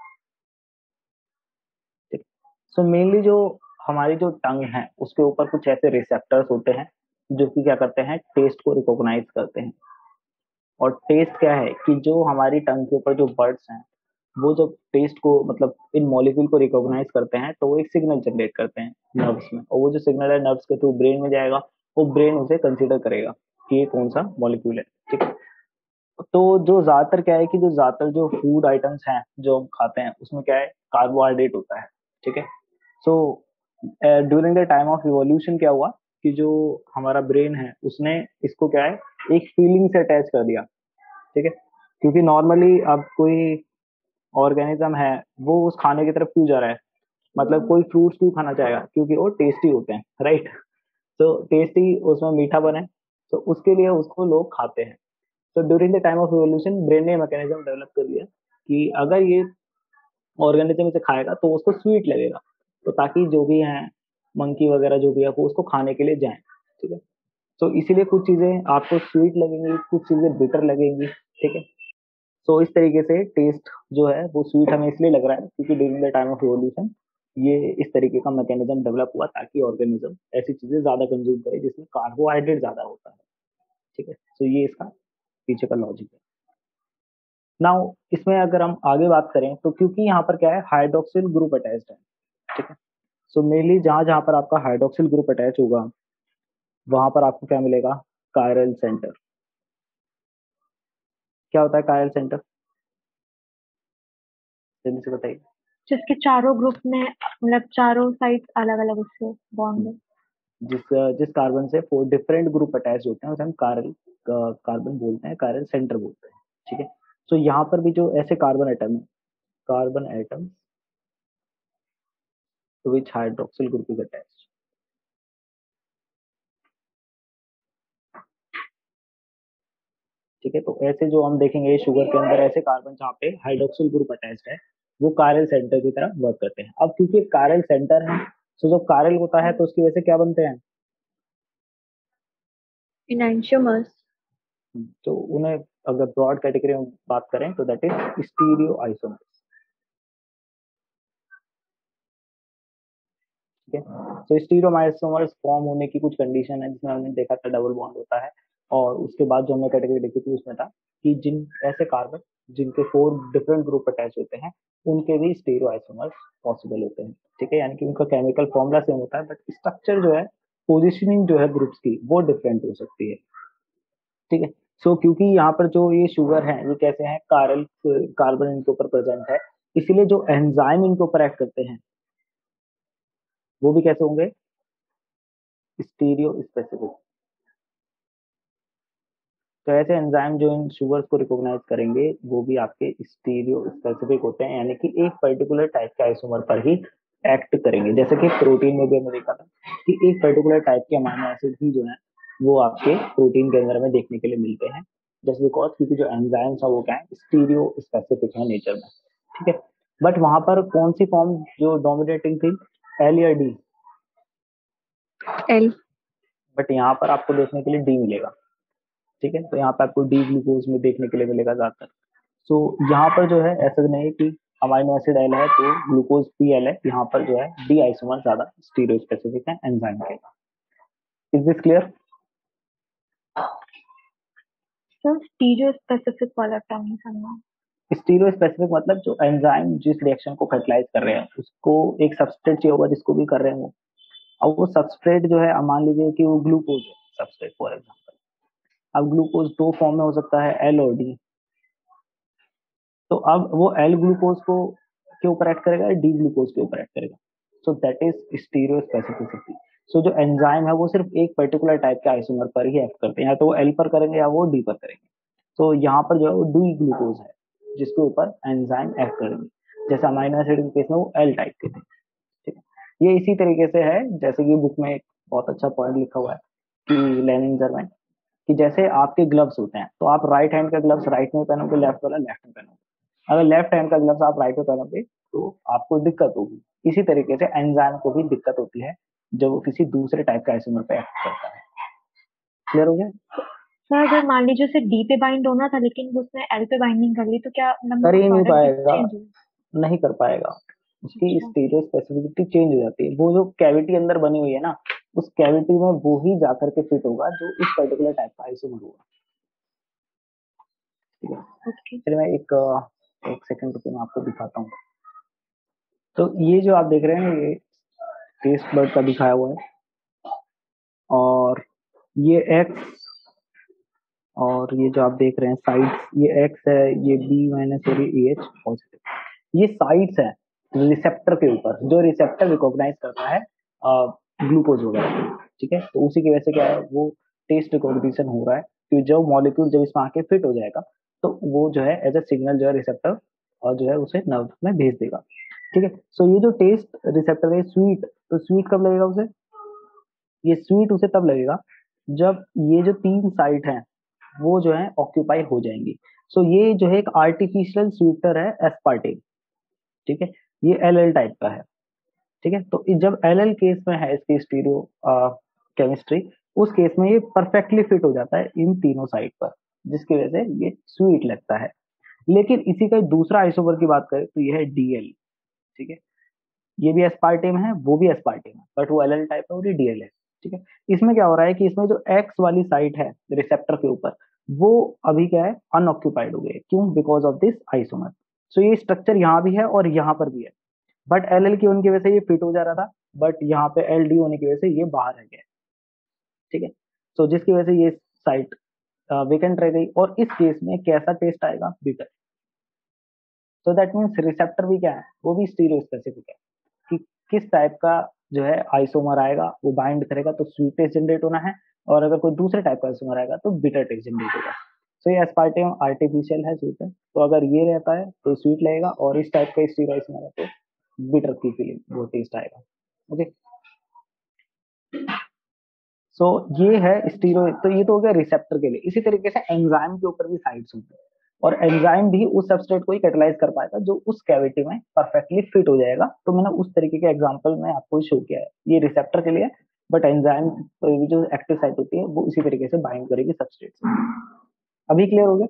ठीक। सो मेनली जो हमारी जो टंग है उसके ऊपर कुछ ऐसे रिसेप्टर्स होते हैं जो कि क्या करते हैं, टेस्ट को रिकॉग्नाइज करते हैं। और टेस्ट क्या है कि जो हमारी टंग के ऊपर जो बर्ड्स हैं वो जब टेस्ट को मतलब इन मॉलिक्यूल को रिकॉग्नाइज करते हैं तो वो एक सिग्नल जनरेट करते हैं नर्व्स में, और वो जो सिग्नल है नर्व्स के थ्रू ब्रेन में जाएगा, वो ब्रेन उसे कंसीडर करेगा कि ये कौन सा मॉलिक्यूल है। ठीक है। तो जो ज्यादातर क्या है कि जो ज्यादातर जो फूड आइटम्स हैं जो हम खाते हैं उसमें क्या है, कार्बोहाइड्रेट होता है। ठीक है। So during the time of evolution क्या हुआ कि जो हमारा ब्रेन है उसने इसको क्या है, एक फीलिंग से अटैच कर दिया। ठीक है। क्योंकि नॉर्मली अब कोई ऑर्गेनिज्म है वो उस खाने की तरफ क्यों जा रहा है, मतलब कोई फ्रूट्स क्यों खाना चाहेगा, क्योंकि वो टेस्टी होते हैं, राइट। तो टेस्टी उसमें मीठा बने, तो उसके लिए उसको लोग खाते हैं। तो during the time of evolution brain ने मैकेनिज्म डेवलप कर लिया कि अगर ये ऑर्गेनिज्म इसे खाएगा तो उसको स्वीट लगेगा, तो ताकि जो भी है मंकी वगैरह जो भी है वो उसको खाने के लिए जाए। ठीक है। तो इसीलिए कुछ चीजें आपको स्वीट लगेंगी, कुछ चीजें बिटर लगेंगी। ठीक है। तो इस तरीके से टेस्ट जो है वो स्वीट हमें इसलिए लग रहा है क्योंकि during the time of evolution ये इस तरीके का मैकेनिज्म डेवलप हुआ ताकि ऑर्गेनिज्म ऐसी चीजें ज्यादा कंज्यूम करे जिसमें कार्बोहाइड्रेट ज्यादा होता है। ठीक है। तो ये इसका पीछे का लॉजिक है। नाउ इसमें अगर हम आगे बात करें तो क्योंकि यहाँ पर क्या है, हाइड्रोक्सिल ग्रुप अटैच्ड है। ठीक है। सो मेनली जहां जहां पर आपका हाइड्रोक्सिल ग्रुप अटैच होगा वहां पर आपको क्या मिलेगा, कायरल सेंटर। क्या होता है कायरल सेंटर, जल्दी से बताइए। जिसके चारों ग्रुप में मतलब चारों साइड अलग अलग उससे बॉन्ड है। जिस जिस कार्बन से 4 डिफरेंट ग्रुप अटैच होते हैं उसे हम कार्बन बोलते हैं, कायरल सेंटर बोलते हैं। ठीक है। तो यहाँ पर भी जो ऐसे कार्बन एटम है, carbon atom to which hydroxyl group is attached. ठीक है। तो ऐसे जो हम देखेंगे शुगर के अंदर ऐसे कार्बन जहाँ पे हाइड्रोक्सिल ग्रुप अटैच्ड है वो कायरल सेंटर की तरह वर्क करते हैं। अब क्योंकि कायरल सेंटर है, तो जब कायरल होता है तो उसकी वजह से क्या बनते हैं, इनैंशियोमर्स। तो उन्हें अगर ब्रॉड कैटेगरी में बात करें तो दैट इज स्टीरियो आइसोमर्स। ठीक है। तो स्टीरियो आइसोमर्स फॉर्म होने की कुछ कंडीशन है जिसमें हमने देखा था डबल बॉन्ड होता है, और उसके बाद जो हमने कैटेगरी देखी थी उसमें था कि जिन ऐसे कार्बन जिनके 4 डिफरेंट ग्रुप अटैच होते हैं उनके भी स्टीरियो आइसोमर्स पॉसिबल होते हैं। ठीक है। यानी कि उनका केमिकल फॉर्मूला सेम होता है बट स्ट्रक्चर जो है, पोजिशनिंग जो है ग्रुप्स की वो डिफरेंट हो सकती है। ठीक है। सो क्योंकि यहाँ पर जो ये शुगर है ये कैसे हैं, कार्बन इनके ऊपर प्रेजेंट है, इसीलिए जो एंजाइम इनके ऊपर एक्ट करते हैं वो भी कैसे होंगे, स्टीरियो स्पेसिफिक। तो ऐसे एंजाइम जो इन शुगर्स को रिकॉग्नाइज करेंगे वो भी आपके स्टीरियो स्पेसिफिक होते हैं, यानी कि एक पर्टिकुलर टाइप के आइसोमर पर ही एक्ट करेंगे। जैसे कि प्रोटीन में भी हमने देखा था कि एक पर्टिकुलर टाइप के अमीनो एसिड ही जो है वो आपके प्रोटीन के अंदर में देखने के लिए मिलते हैं, जस्ट बिकॉज क्योंकि जो एंजाइम्स है वो क्या है, स्टीरियो स्पेसिफिक है नेचर में। ठीक है। बट वहां पर कौन सी फॉर्म जो डोमिनेटिंग थी, एल या डी, एल। बट यहाँ पर आपको देखने के लिए डी मिलेगा। ठीक है। तो यहाँ पे आपको डी ग्लूकोज में देखने के लिए मिलेगा ज्यादातर। सो यहाँ पर जो है ऐसा नहीं है कि अमाइनो एसिड एल है तो ग्लूकोज भी एल है, यहाँ पर जो है डी आइसोमर ज्यादा स्टीरियो स्पेसिफिक है एंजाइम के। Is this clear. Sir stereo specific वाला टर्म नहीं समझा। स्टीरियो स्पेसिफिक मतलब जो एंजाइम जिस रिएक्शन को कैटलाइज कर रहे हैं उसको एक सबस्ट्रेट चाहिए होगा जिसको भी कर रहे हैं वो, अब वो सबस्ट्रेट जो है, अब मान लीजिए कि वो ग्लूकोज है सबस्ट्रेट फॉर एग्जाम्पल। अब ग्लूकोज दो फॉर्म में हो सकता है, एल और डी। तो अब वो एल ग्लूकोज को के ऊपर एक्ट करेगा या डी ग्लूकोज के ऊपर एक्ट करेगा, so that is stereo specificity. So जो एंजाइम है वो सिर्फ एक पर्टिकुलर टाइप के आइसोमर पर ही एक्ट करते हैं, या तो वो एल पर करेंगे या वो डी पर करेंगे। तो यहाँ पर जो है वो डी ग्लूकोज है जिसके ऊपर एंजाइम एक्ट करेंगे, जैसे अमाइनो एसिड के केस में वो एल टाइप के थे। ठीक है। ये इसी तरीके से है जैसे कि बुक में एक बहुत अच्छा पॉइंट लिखा हुआ है कि लेनिंजर में, कि जैसे आपके ग्लव्स होते हैं तो आप राइट हैंड का ग्लव्स राइट में पहनोगे, लेफ्ट वाला लेफ्ट में पहनोगे। अगर लेफ्ट हैंड का ग्लव्स आप राइट में पहनोगे तो आपको दिक्कत होगी। इसी तरीके से एंजाइम को भी दिक्कत होती है जब वो किसी दूसरे टाइप का आइसोमर पे एक्ट करता है। क्लियर हो गया। सर अगर मान लीजिए उसे डी पे बाइंड होना था लेकिन वो उसने एल पे बाइंडिंग कर ली तो क्या कर मतलब वो ही नहीं प्रोडक्ट पाएगा, चेंज हो। नहीं कर पाएगा, उसकी अच्छा। स्टीरियो स्पेसिफिसिटी चेंज हो जाती है। वो जो कैविटी अंदर बनी हुई है ना, उस कैविटी में वो ही जाकर के फिट होगा जो इस पर्टिकुलर टाइप का आइसोमर होगा। ठीक है। ओके। फिर मैं एक एक सेकंड रुपये मैं आपको दिखाता हूँ। तो ये जो आप देख रहे हैं ये टेस्ट बर्ड का दिखाया हुआ है, और ये एक्स, और ये जो आप देख रहे हैं साइड्स, ये एक्स है, ये बी माइनस और ये एच पॉजिटिव, ये साइड्स है रिसेप्टर के ऊपर, जो रिसेप्टर रिकॉग्नाइज करता है ग्लूकोज वगैरह, ठीक है। तो उसी की वजह से क्या है, वो टेस्ट रिकॉग्निशन हो रहा है कि जो मॉलिक्यूल जब इसमें आके फिट हो जाएगा तो वो जो है एज अ सिग्नल जो है रिसेप्टर और जो है उसे नर्व में भेज देगा, ठीक है। सो ये जो टेस्ट रिसेप्टर है स्वीट, तो स्वीट कब लगेगा उसे, ये स्वीट उसे तब लगेगा जब ये जो 3 साइट हैं वो जो है ऑक्यूपाई हो जाएंगी। सो ये जो है एक आर्टिफिशियल स्वीटर है एस्पार्टेम, ठीक है, ये एल टाइप का है, ठीक है। तो जब एल केस में है इसकी स्टीरियो केमिस्ट्री, उस केस में ये परफेक्टली फिट हो जाता है इन तीनों साइड पर, जिसकी वजह से ये स्वीट लगता है। लेकिन इसी का दूसरा आइसोमर की बात करें तो ये है डीएल, ठीक है, ये भी एस्पार्टेम है, वो भी एस्पार्टेम है, बट वो एल टाइप है और ये डीएल है, ठीक है। इसमें क्या हो रहा है कि इसमें जो एक्स वाली साइट है रिसेप्टर के ऊपर, वो अभी क्या है अनऑक्यूपाइड हो गई है, क्यों, because of this isomer. So ये स्ट्रक्चर यहाँ भी है और यहाँ पर भी है, बट एल की उनकी वजह से ये फिट हो जा रहा था, बट यहाँ पे एल डी होने की वजह से ये बाहर रह गया, ठीक है। सो जिसकी वजह से ये साइट वेकेंट रह गई, और इस केस में कैसा टेस्ट आएगा, bitter. So that means receptor भी क्या है, वो भी स्टीरियो स्पेसिफिक है कि किस टाइप का जो है आइसोमर आएगा वो बाइंड करेगा तो स्वीट टेस्ट जनरेट होना है, और अगर कोई दूसरे टाइप का आइसोमर आएगा तो बिटर टेस्ट जनरेट होगा। सो ये एस्पार्टेम आर्टिफिशियल है, स्वीट है, तो अगर ये रहता है तो स्वीट लगेगा, और इस टाइप का स्टीरियो आइसोमर है तो बिटर की फीलिंग वो टेस्ट आएगा, ओके। सो ये है स्टीरियो, तो ये तो हो गया रिसेप्टर के लिए। इसी तरीके से एंजाइम के ऊपर भी साइड्स होते हैं, और एंजाइम भी उस सबस्ट्रेट को ही कैटेलाइज कर पाएगा जो उस कैविटी में परफेक्टली फिट हो जाएगा। तो मैंने उस तरीके के एग्जांपल में आपको शो किया है, ये रिसेप्टर के लिए, बट एंजाइम जो एक्टिव साइट होती है वो इसी तरीके से बाइंड करेगी सबस्ट्रेट से। अभी क्लियर हो गया?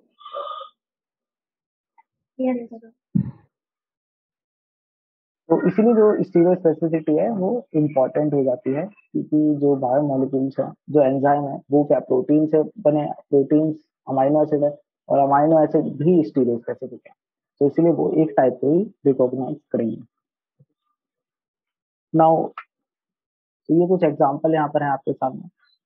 तो इसीलिए जो स्टीरियो स्पेसिफिसिटी है वो इम्पोर्टेंट हो जाती है, क्योंकि जो बायोमोलिक्यूल्स हैं, जो एंजाइम है, वो क्या प्रोटीन से बने, प्रोटीन अमाइनो एसिड है, और अमाइनो एसिड भी स्टीरियो स्पेसिफिक है, तो इसीलिए वो एक टाइप को ही रिकॉग्नाइज करेंगे। नाउ तो ये कुछ एग्जांपल यहाँ पर है आपके सामने।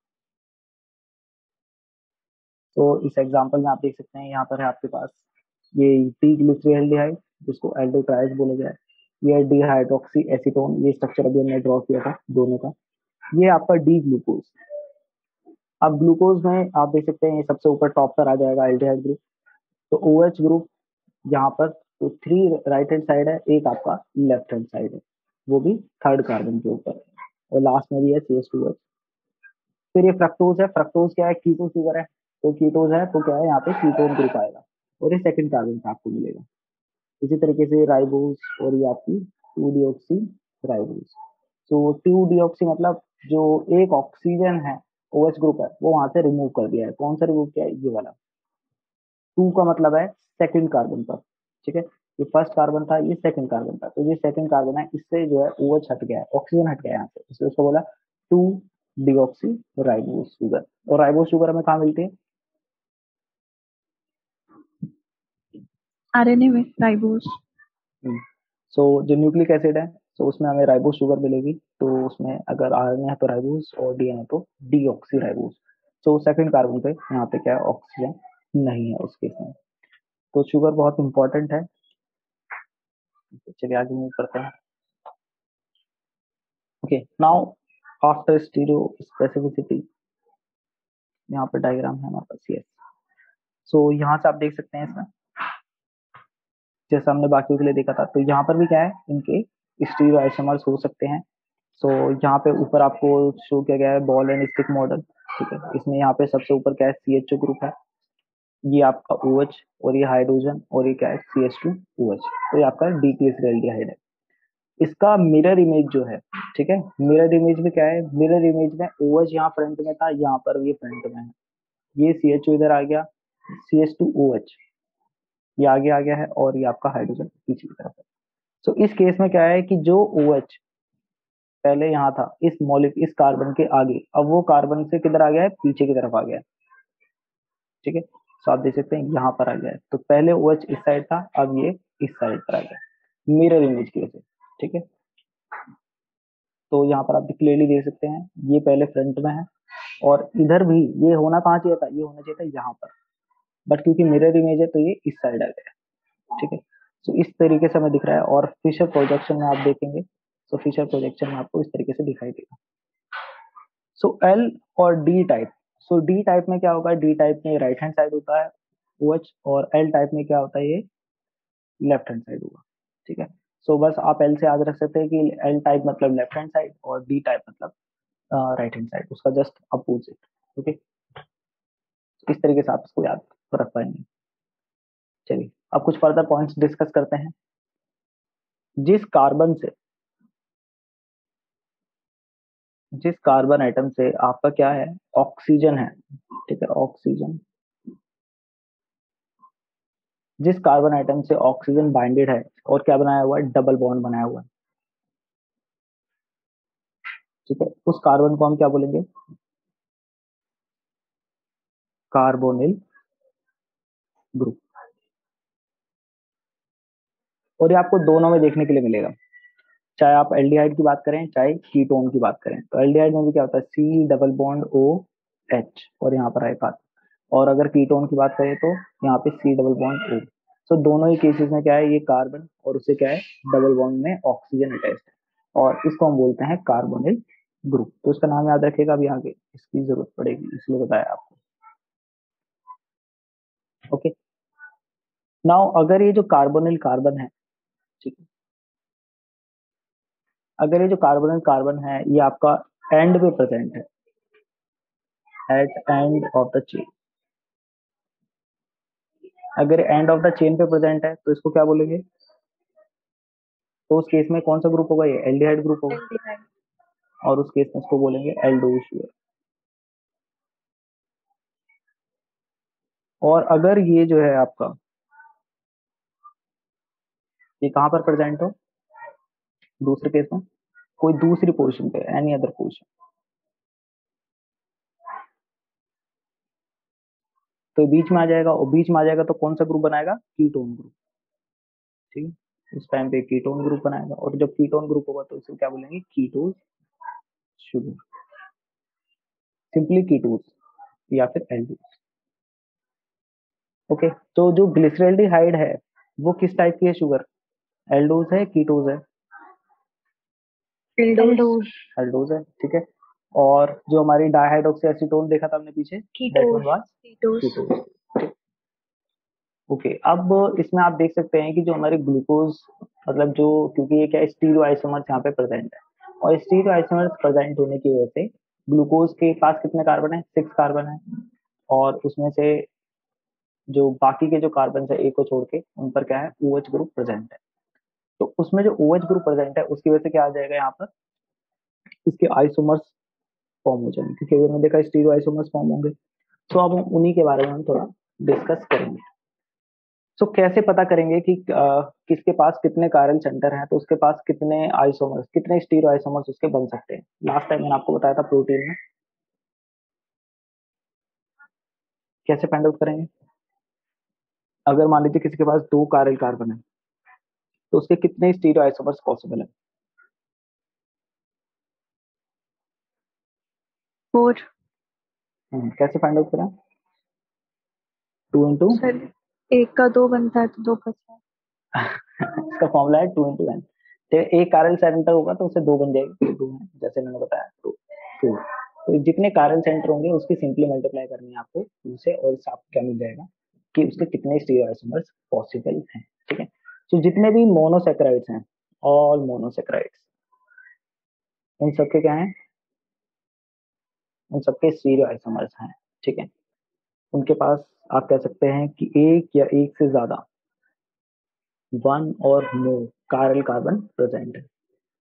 तो इस एग्जांपल में आप देख सकते हैं, यहाँ पर है आपके पास ये टी ग्लिसरॉल्डिहाइड, जिसको एल्डोट्राइज बोला जाए, ये डिहाइड्रोक्सी एसीटोन, ये स्ट्रक्चर अभी हमने ड्रॉ किया था दोनों का। ये आपका डी ग्लूकोज, अब ग्लूकोज में आप देख सकते हैं ये सबसे ऊपर टॉप पर आ जाएगा एल्डिहाइड ग्रुप, तो ओ एच ग्रुप यहाँ पर, तो 3 राइट हैंड साइड है, एक आपका लेफ्ट हैंड साइड है, वो भी थर्ड कार्बन के ऊपर, और लास्ट में भी है CH2H। फिर ये फ्रक्टोज है, फ्रक्टोज क्या है, कीटो शुगर है, तो कीटोज है तो क्या है यहाँ पे कीटोन ग्रुप आएगा, और ये सेकंड कार्बन से आपको मिलेगा। इसी तरीके से राइबोज, और ये आपकी 2 डीऑक्सी राइबोज। तो 2 डीऑक्सी मतलब जो एक ऑक्सीजन है OH ग्रुप है वो वहां से रिमूव कर दिया है, कौन सा रिमूव किया है, ये वाला। 2 का मतलब है सेकंड कार्बन पर, ठीक है, ये फर्स्ट कार्बन था, ये सेकंड कार्बन था, तो ये सेकंड कार्बन है, इससे जो है OH हट गया है, ऑक्सीजन हट गया है यहाँ से, इसलिए उसको बोला 2 डीऑक्सी राइबोज शुगर। और राइबोज शुगर हमें कहाँ मिलती है, आरएनए में राइबोस। सो जो न्यूक्लिक एसिड है तो उसमें हमें राइबोस शुगर मिलेगी, तो उसमें अगर आरएनए है तो राइबोस और डीएनए तो डीऑक्सी राइबोस। तो सेकंड कार्बन पे यहाँ पे क्या है, ऑक्सीजन नहीं है उस केस में, तो शुगर बहुत इंपॉर्टेंट है। चलिए आगे मूव करते हैं। Okay, now after stereospecificity, यहाँ पे डायग्राम है हमारे पास, यस। सो यहाँ से आप देख सकते हैं इसमें, जैसा हमने बाकियों के लिए देखा था, तो यहाँ पर भी क्या है, इनके स्टीरियो आइसोमर्स हो सकते हैं। सो यहाँ पे ऊपर आपको शो किया गया है बॉल एंड स्टिक मॉडल, ठीक है, इसमें यहाँ पे सबसे ऊपर क्या है, CHO ग्रुप है, ये आपका OH, और ये हाइड्रोजन, और ये क्या है, CH2OH, तो ये आपका डीग्लिसरॉल्डिहाइड है। इसका मिरर इमेज जो है, ठीक है, मिरर इमेज में क्या है, मिरर इमेज में OH यहाँ फ्रंट में था, यहाँ पर ये फ्रंट में है, ये CHO इधर आ गया, CH2OH ये आगे आ गया है, और ये आपका हाइड्रोजन पीछे की तरफ है। तो इस केस में क्या है कि जो OH पहले यहाँ था इस इस कार्बन के आगे, अब वो कार्बन से किधर आ गया है, पीछे की तरफ आ गया है, ठीक है। तो आप देख सकते हैं यहाँ पर आ गया है। तो पहले OH इस साइड था, अब ये इस साइड पर आ गया, मिरर इमेज की वजह से। ठीक है, तो यहाँ पर आप क्लियरली देख सकते हैं ये पहले फ्रंट में है, और इधर भी ये होना कहाँ चाहिए था, ये होना चाहिए था यहाँ पर, बट क्योंकि मिरर इमेज है तो ये इस साइड आ गया। ठीक है, तो इस तरीके से हमें दिख रहा है। और फिशर प्रोजेक्शन में आप देखेंगे तो फिशर प्रोजेक्शन में आपको इस तरीके से दिखाई देगा। सो एल और D type, so D type में क्या होगा, डी टाइप में राइट हैंड साइड होता है OH, और एल टाइप में क्या होता है, ये लेफ्ट हैंड साइड होगा। ठीक है, सो बस आप एल से याद रख सकते हैं कि एल टाइप मतलब लेफ्ट हैंड साइड और डी टाइप मतलब राइट हैंड साइड, उसका जस्ट अपोजिट। ओके, इस तरीके से आप इसको याद रख पाएंगे। चलिए अब कुछ फर्दर पॉइंट्स डिस्कस करते हैं। जिस कार्बन से, जिस कार्बन एटम से आपका क्या है, ऑक्सीजन है। ठीक है, ऑक्सीजन, जिस कार्बन एटम से ऑक्सीजन बाइंडेड है और क्या बनाया हुआ है, डबल बॉन्ड बनाया हुआ है। ठीक है, उस कार्बन को हम क्या बोलेंगे, कार्बोनिल ग्रुप। और ये आपको दोनों में देखने के लिए मिलेगा, चाहे आप एल्डिहाइड की बात करें चाहे कीटोन की बात करें। तो एल्डिहाइड में भी क्या होता है, C डबल बॉन्ड OH, और यहाँ पर आएगा। और अगर कीटोन की बात करें तो यहाँ पे C डबल बॉन्ड O। तो दोनों ही केसेस में क्या है, ये कार्बन और उससे क्या है, डबल बॉन्ड में ऑक्सीजन अटैच्ड है, और इसको हम बोलते हैं कार्बोनिल ग्रुप। तो इसका नाम याद रखिएगा, अभी आगे इसकी जरूरत पड़ेगी इसलिए बताया आपको। ओके, नाउ अगर ये जो कार्बोनिल कार्बन है, ठीक है, अगर ये जो कार्बोनिल कार्बन है ये आपका एंड पे प्रेजेंट है, at end of the chain, अगर एंड ऑफ द चेन पे प्रेजेंट है तो इसको क्या बोलेंगे, तो उस केस में कौन सा ग्रुप होगा, ये एल्डिहाइड ग्रुप होगा, एल्डिहाइड। और उस केस में इसको बोलेंगे एल्डोज शुगर। और अगर ये जो है आपका, ये कहाँ पर प्रेजेंट हो, दूसरे केस में कोई दूसरी पोजीशन पे, एनी अदर पोजीशन, तो बीच में आ जाएगा, और बीच में आ जाएगा तो कौन सा ग्रुप बनाएगा, कीटोन ग्रुप। ठीक है, उस टाइम पे कीटोन ग्रुप बनाएगा, और जब कीटोन ग्रुप होगा तो इसको क्या बोलेंगे, कीटोज शुगर, सिंपली कीटोज या फिर एल्डोज। ओके, तो जो ग्लिसरेल्डिहाइड है वो किस टाइप की है शुगर, एल्डोज है कीटोज है, एल्डोज। एल्डोज है। ठीक है, और जो हमारी डाइहाइड्रोक्सी एसीटोन देखा था हमने पीछे, that one ketose. Was ketose. Ketose. Okay, अब इसमें आप देख सकते हैं कि जो हमारे ग्लूकोज, मतलब जो, क्योंकि ये क्या है, स्टीरियो आइसोमर्स यहाँ पे प्रेजेंट है, और स्टीरियो आइसोमर्स प्रेजेंट होने की वजह से ग्लूकोज के पास कितने कार्बन है, 6 कार्बन है, और उसमें से जो बाकी के जो कार्बन है एक को छोड़ के उन पर क्या है, OH ग्रुप प्रेजेंट है। तो उसमें जो OH ग्रुप प्रेजेंट है उसकी वजह से क्या आ जाएगा, यहाँ पर इसके आइसोमर्स फॉर्म हो जाएंगे, क्योंकि अगर हमने देखा स्टीरियो आइसोमर्स फॉर्म होंगे। तो अब हम उन्हीं के बारे में हम थोड़ा डिस्कस करेंगे। सो कैसे पता करेंगे कि किसके पास कितने कायरल सेंटर हैं, तो उसके पास कितने आइसोमर्स, कितने स्टीरियो आइसोमर्स उसके बन सकते हैं। लास्ट टाइम मैंने आपको बताया था प्रोटीन में, कैसे फाइंड आउट करेंगे, अगर मान लीजिए किसी के पास 2 कायरल कार्बन है तो उसके कितने स्टीरियो आइसोमर्स पॉसिबल है। 4। कैसे फाइंड आउट करें, 2 इंटू सर, एक का 2 बनता है तो 2 बचा। इसका फॉर्मूला है 2 इंटू एन। तो एक कायरल सेंटर होगा तो उससे 2 बन जाएगी, 2 है जैसे मैंने बताया, 2। तो जितने कायरल सेंटर होंगे उसकी सिंपली मल्टीप्लाई करनी है आपको 2 से, और इससे आपको क्या मिल जाएगा कि उसके कितने स्टीरियो आइसोमर्स पॉसिबल हैं। ठीक है, तो जितने भी मोनोसेक्राइड्स हैं, ऑल मोनोसेक्राइड्स, उन सबके क्या है, उन सबके स्टीरियो आइसोमर्स हैं। ठीक है, उनके पास आप कह सकते हैं कि एक या एक से ज्यादा, 1 और more कायरल कार्बन प्रेजेंट है।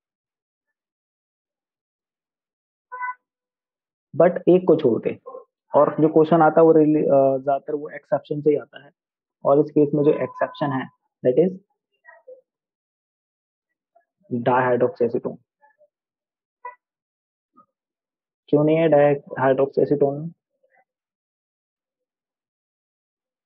बट एक को छोड़ के, और जो क्वेश्चन आता है वो ज्यादातर वो एक्सेप्शन से ही आता है, और इस केस में जो एक्सेप्शन है दैट इज डाइहाइड्रोक्सी एसीटोन। क्यों नहीं है डाइहाइड्रोक्सी एसीटोन,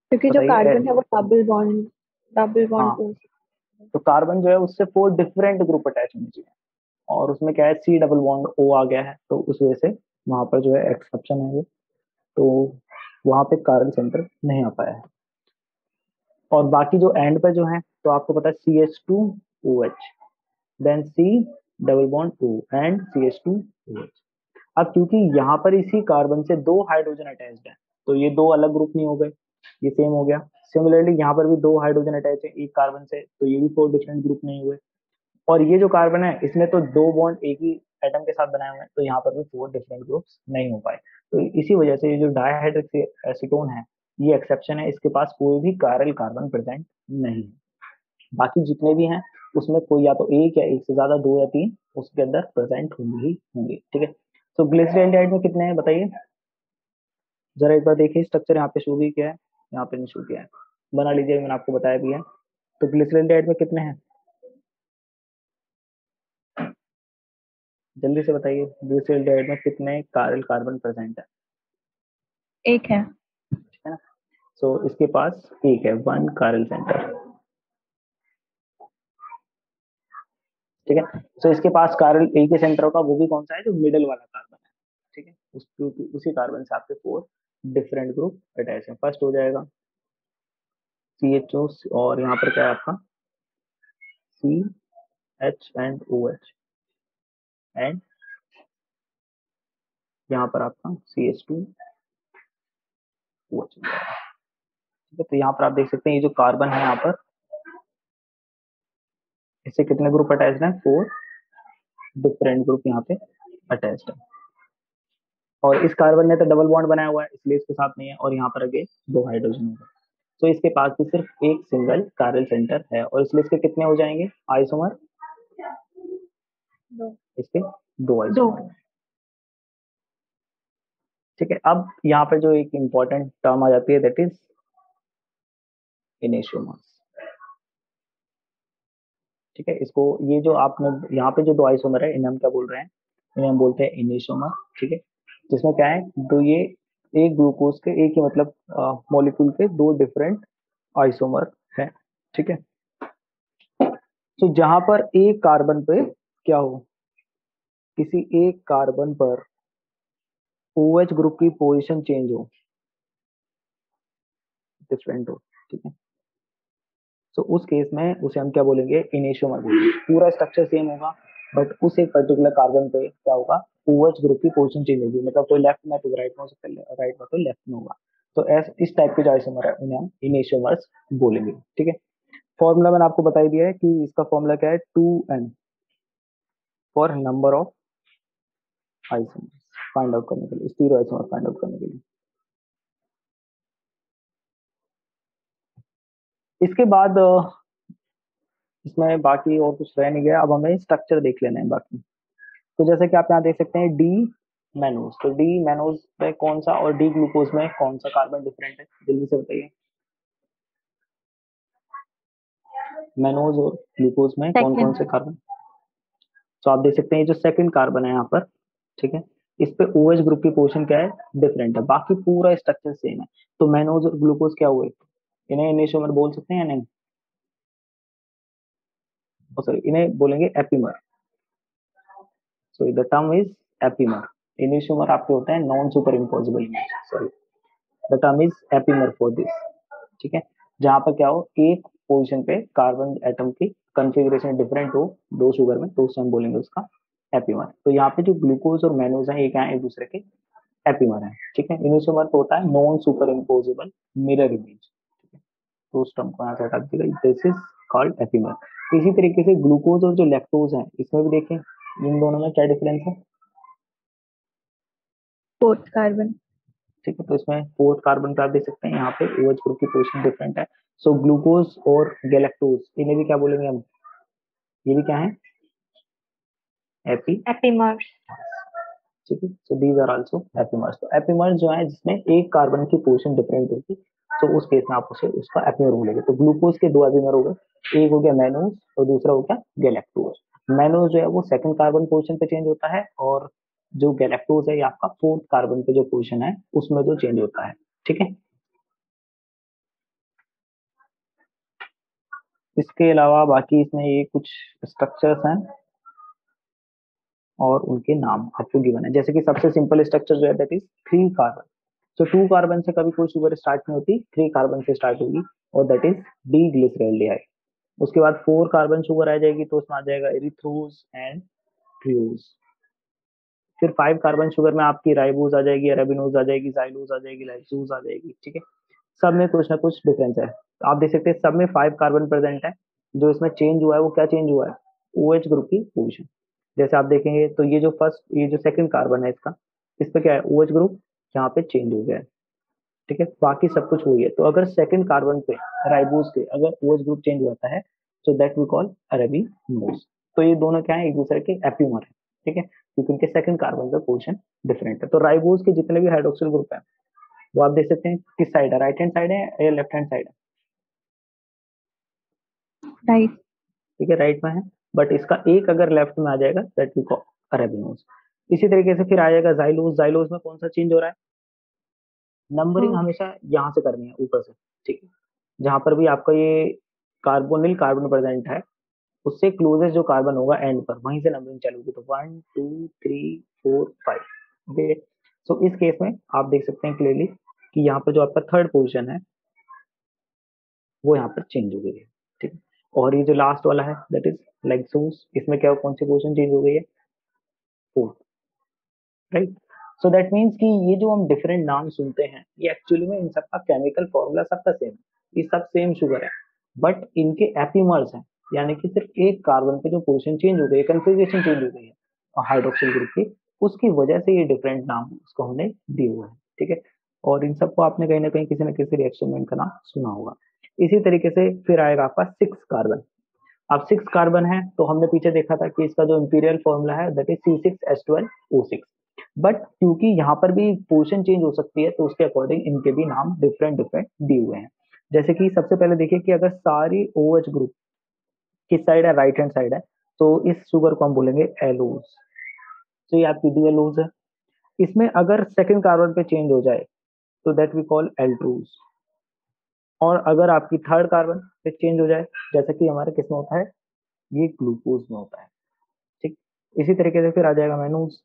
क्योंकि जो बताइए। कार्बन है वो डबल बॉन्ड हाँ, तो कार्बन जो है उससे 4 डिफरेंट ग्रुप अटैच होने चाहिए, और उसमें क्या है, C डबल बॉन्ड O आ गया है, तो उस वजह से वहां पर जो है एक्सेप्शन है ये, तो वहां पे कार्बन सेंटर नहीं आ पाया है। और बाकी जो एंड पे जो है, तो आपको पता है CH2OH, then C double bond O and CH2OH। अब क्योंकि यहाँ पर इसी कार्बन से दो हाइड्रोजन अटैच्ड है, तो ये दो अलग ग्रुप नहीं हो गए, ये सेम हो गया। सिमिलरली यहाँ पर भी दो हाइड्रोजन अटैच है एक कार्बन से, तो ये भी 4 डिफरेंट ग्रुप नहीं हुए। और ये जो कार्बन है इसमें तो दो बॉन्ड एक ही एटम के साथ बनाए हुए हैं, तो यहाँ पर भी 4 डिफरेंट ग्रुप्स नहीं हो पाए। तो इसी वजह से ये जो डायहाइड्रिक एसीटोन है, ये एक्सेप्शन है, इसके पास कोई भी कायरल कार्बन प्रेजेंट नहीं है। बाकी जितने भी हैं उसमें कोई या तो एक या एक से ज्यादा, दो या तीन उसके अंदर प्रेजेंट होंगे ही होंगे, ठीक है। तो ग्लिसरॉल्डिहाइड में कितने हैं बताइए, जरा एक बार देखिए स्ट्रक्चर यहाँ पे शो भी किया है, यहाँ पे नहीं शो किया है, बना लीजिए, मैंने आपको बताया भी है। तो ग्लिसरॉल्डिहाइड में कितने हैं, जल्दी से बताइए, ग्लिसरॉल्डिहाइड में कितने कायरल कार्बन प्रेजेंट एक है। है ना। सो इसके पास एक है, वन कायरल सेंटर, ठीक है। सो इसके पास कायरल एक ही सेंटर होगा, वो भी कौन सा है, जो मिडल वाला कार्बन है, ठीक है। उसी कार्बन से आपके 4 डिफरेंट ग्रुप अटैच है। फर्स्ट हो जाएगा CHO, और यहाँ पर क्या है आपका CH एंड OH, एंड यहाँ पर आपका CH2OH, ठीक है। तो यहाँ पर आप देख सकते हैं ये जो कार्बन है यहाँ पर, इससे कितने ग्रुप अटैच हैं, 4 डिफरेंट ग्रुप यहाँ पे अटैच है। और इस कार्बन ने तो डबल बॉन्ड बनाया हुआ है, इसलिए इसके साथ नहीं है, और यहाँ पर आगे दो हाइड्रोजन होगा, तो इसके पास भी सिर्फ एक सिंगल कायरल सेंटर है, और इसलिए इसके कितने हो जाएंगे आइसोमर, दो। इसके दो आइसोमर, ठीक है। अब यहाँ पे जो एक इंपॉर्टेंट टर्म आ जाती है, दैट इज इनेशियोमर्स, ठीक है। इसको, ये जो आपने यहाँ पे जो दो आइसोमर है इन्हें हम क्या बोल रहे हैं, इन्हें हम बोलते हैं इनेशियोमर, ठीक है। जिसमें क्या है, दो ये एक ग्लूकोज के एक ही मतलब मॉलिक्यूल के दो डिफरेंट आइसोमर है, ठीक है। तो जहां पर एक कार्बन पे क्या हो, किसी एक कार्बन पर OH ग्रुप की पोजीशन चेंज हो, डिफरेंट हो, ठीक है। तो उस केस में उसे हम क्या बोलेंगे, इनिशियोमर बोलेंगे। पूरा स्ट्रक्चर सेम होगा, बट उस एक पर्टिकुलर कार्बन पे क्या होगा, OH ग्रुप की पोजीशन चेंज होगी, मतलब कोई लेफ्ट में तो राइट में हो सकता है, राइट में तो लेफ्ट में होगा। तो इस टाइप के जो आइसोमर है उन्हें हम इनिशियोमर्स बोलेंगे, ठीक है। फॉर्मूला मैंने आपको बता ही दिया है कि इसका फॉर्मूला क्या है, 2n for number of isomers find out करने के लिए, स्टीरियो आइसोमर फाइंड आउट करने के लिए। इसके बाद इसमें बाकी और कुछ रह नहीं गया, अब हमें स्ट्रक्चर देख लेना है बाकी। तो जैसे कि आप यहाँ देख सकते हैं डी मैनोज, तो डी मैनोज में कौन सा और डी ग्लूकोज में कौन सा कार्बन डिफरेंट है, जल्दी से बताइए। मैनोज और ग्लूकोज में कौन कौन सेकंड। से कार्बन, तो आप देख सकते हैं ये जो सेकंड कार्बन है यहाँ पर, ठीक है, इस पे OH ग्रुप की पोजीशन क्या है, डिफरेंट है, बाकी पूरा स्ट्रक्चर सेम है। तो मैनोज और ग्लूकोज क्या हुए, इन्हें इनिशियोमर बोल सकते हैं या नहीं, सॉरी इन्हें बोलेंगे epimer, so the term is epimer. Enantiomer आपके होते हैं non superimposable image, sorry the term is epimer for this, ठीक है। जहां पर क्या हो, एक पोजीशन पे कार्बन एटम की कॉन्फ़िगरेशन डिफरेंट हो दो शुगर में, तो उसे हम बोलेंगे उसका एपिमर। तो यहाँ पे जो ग्लूकोज और मैनोज है ये क्या है, एक दूसरे के एपिमर है, ठीक है। इनिशियोमर तो होता है non superimposable mirror image, तो उस टर्म को यहाँ से हटा दीजिएगा, दिस इज कॉल्ड एपिमर। इसी तरीके से ग्लूकोज और जो लैक्टोज है, इसमें भी देखें इन दोनों में क्या डिफरेंस है, फोर्थ कार्बन। ठीक है। तो इसमें फोर्थ कार्बन पे आप देख सकते हैं यहाँ पे OH ग्रुप की पोजीशन डिफरेंट है। सो ग्लूकोज और गैलेक्टोज इन्हें भी क्या बोलेंगे हम, ये भी क्या है, एपी, एपिमर्स। ठीक है। So these are also epimers. तो एपिमर्स जो है जिसमें एक कार्बन की पोजीशन डिफरेंट होगी, तो उस केस में आप उसे उसका एपिमर बोलेंगे। तो ग्लूकोज के दो एपिमर हो गए, एक हो गया मैनोज और दूसरा हो गया गैलेक्टोज। मैनोज जो है वो सेकंड कार्बन पोजीशन पे चेंज होता है, और जो गैलेक्टोज है ये आपका फोर्थ कार्बन पे जो पोजीशन है उसमें जो चेंज होता है, ठीक है। इसके अलावा बाकी इसमें ये कुछ स्ट्रक्चर्स हैं और उनके नाम आपको गिवन है। जैसे कि सबसे सिंपल स्ट्रक्चर जो है दैट इज 3 कार्बन। तो 2 कार्बन से कभी कोई शुगर स्टार्ट नहीं होती, 3 कार्बन से स्टार्ट होगी और दैट इज डी ग्लिसरॉल्डिहाइड। उसके बाद 4 कार्बन शुगर आ जाएगी तो उसमें आ जाएगा एरिथ्रोज एंड ट्रियोज। फिर 5 कार्बन शुगर में आपकी राइबोज आ जाएगी, अरेबिनोज आ जाएगी, जाइलोज आ जाएगी, लाइसोज आ जाएगी। ठीक है, सब में कुछ ना कुछ डिफरेंस है। तो आप देख सकते हैं सब में 5 कार्बन प्रेजेंट है। जो इसमें चेंज हुआ है वो क्या चेंज हुआ है, OH ग्रुप की पोजीशन। जैसे आप देखेंगे तो ये जो सेकंड कार्बन है इसका, इस पे क्या है, OH ग्रुप यहाँ पे चेंज हो गया है। ठीक है, बाकी सब कुछ वही है। तो अगर सेकंड कार्बन पे राइबोज पे अगर OH ग्रुप चेंज होता है तो दैट वी कॉल अरेबिनोज। तो ये दोनों क्या है, एक दूसरे के एपिमर है। ठीक है, क्योंकि इनके सेकंड कार्बन का पोजीशन डिफरेंट है। तो राइबोज के जितने भी हाइड्रोक्सिल ग्रुप है वो आप देख सकते हैं किस साइड है, राइट हैंड साइड है या लेफ्ट हैंड साइड है। राइट। ठीक है, राइट में है, बट इसका एक अगर लेफ्ट में आ जाएगा दैट वी कॉल अरेबिनोज। इसी तरीके से फिर आ जाएगा जाइलोज। जाइलोज में कौन सा चेंज हो रहा है, नंबरिंग हमेशा यहाँ से करनी है ऊपर से। ठीक है, जहां पर भी आपका ये कार्बोनिल कार्बन प्रेजेंट है उससे क्लोजेस्ट जो कार्बन होगा एंड पर वहीं से नंबरिंग चालू होगी। तो 1 2 3 4 5। ओके, सो इस केस में आप देख सकते हैं क्लियरली कि यहाँ पर जो आपका थर्ड पोजीशन है वो यहाँ पर चेंज हो गई है। ठीक है, और ये जो लास्ट वाला है दैट इज लाइसोस, इसमें क्या कौन सी पोजीशन चेंज हो गई है, fourth. Right, so that means कि ये जो हम डिफरेंट नाम सुनते हैं ये एक्चुअली में इन सबका केमिकल फॉर्मूला सबका सेम है, ये सब सेम शुगर है, बट इनके एपिमर्स हैं। यानी कि सिर्फ एक कार्बन पे जो पोजीशन चेंज हो गई है, कन्फिग्रेशन चेंज हो गई है हाइड्रोक्सिल ग्रुप की, उसकी वजह से ये डिफरेंट नाम उसको हमने दिए हुए हैं। ठीक है, और इन सबको आपने कहीं ना कहीं किसी न किसी रिएक्शन में इनका नाम सुना होगा। इसी तरीके से फिर आएगा आपका 6 कार्बन। अब 6 कार्बन है तो हमने पीछे देखा था कि इसका जो इंपीरियल फॉर्मूला है दैट इज C6H12O6। बट क्योंकि यहाँ पर भी पोजीशन चेंज हो सकती है तो उसके अकॉर्डिंग इनके भी नाम डिफरेंट डिफरेंट दिए हुए हैं। जैसे कि सबसे पहले देखिए कि अगर सारी OH ग्रुप किस साइड है, राइट हैंड साइड है, तो इस शुगर को हम बोलेंगे एलोज। तो ये आपकी डी एलोज है। इसमें अगर सेकंड कार्बन पे चेंज हो जाए तो दैट वी कॉल एल्ड्रोज। और अगर आपकी थर्ड कार्बन पे चेंज हो जाए, जैसे कि हमारे किस में होता है, ये ग्लूकोज में होता है। ठीक, इसी तरीके से फिर आ जाएगा मैनूज।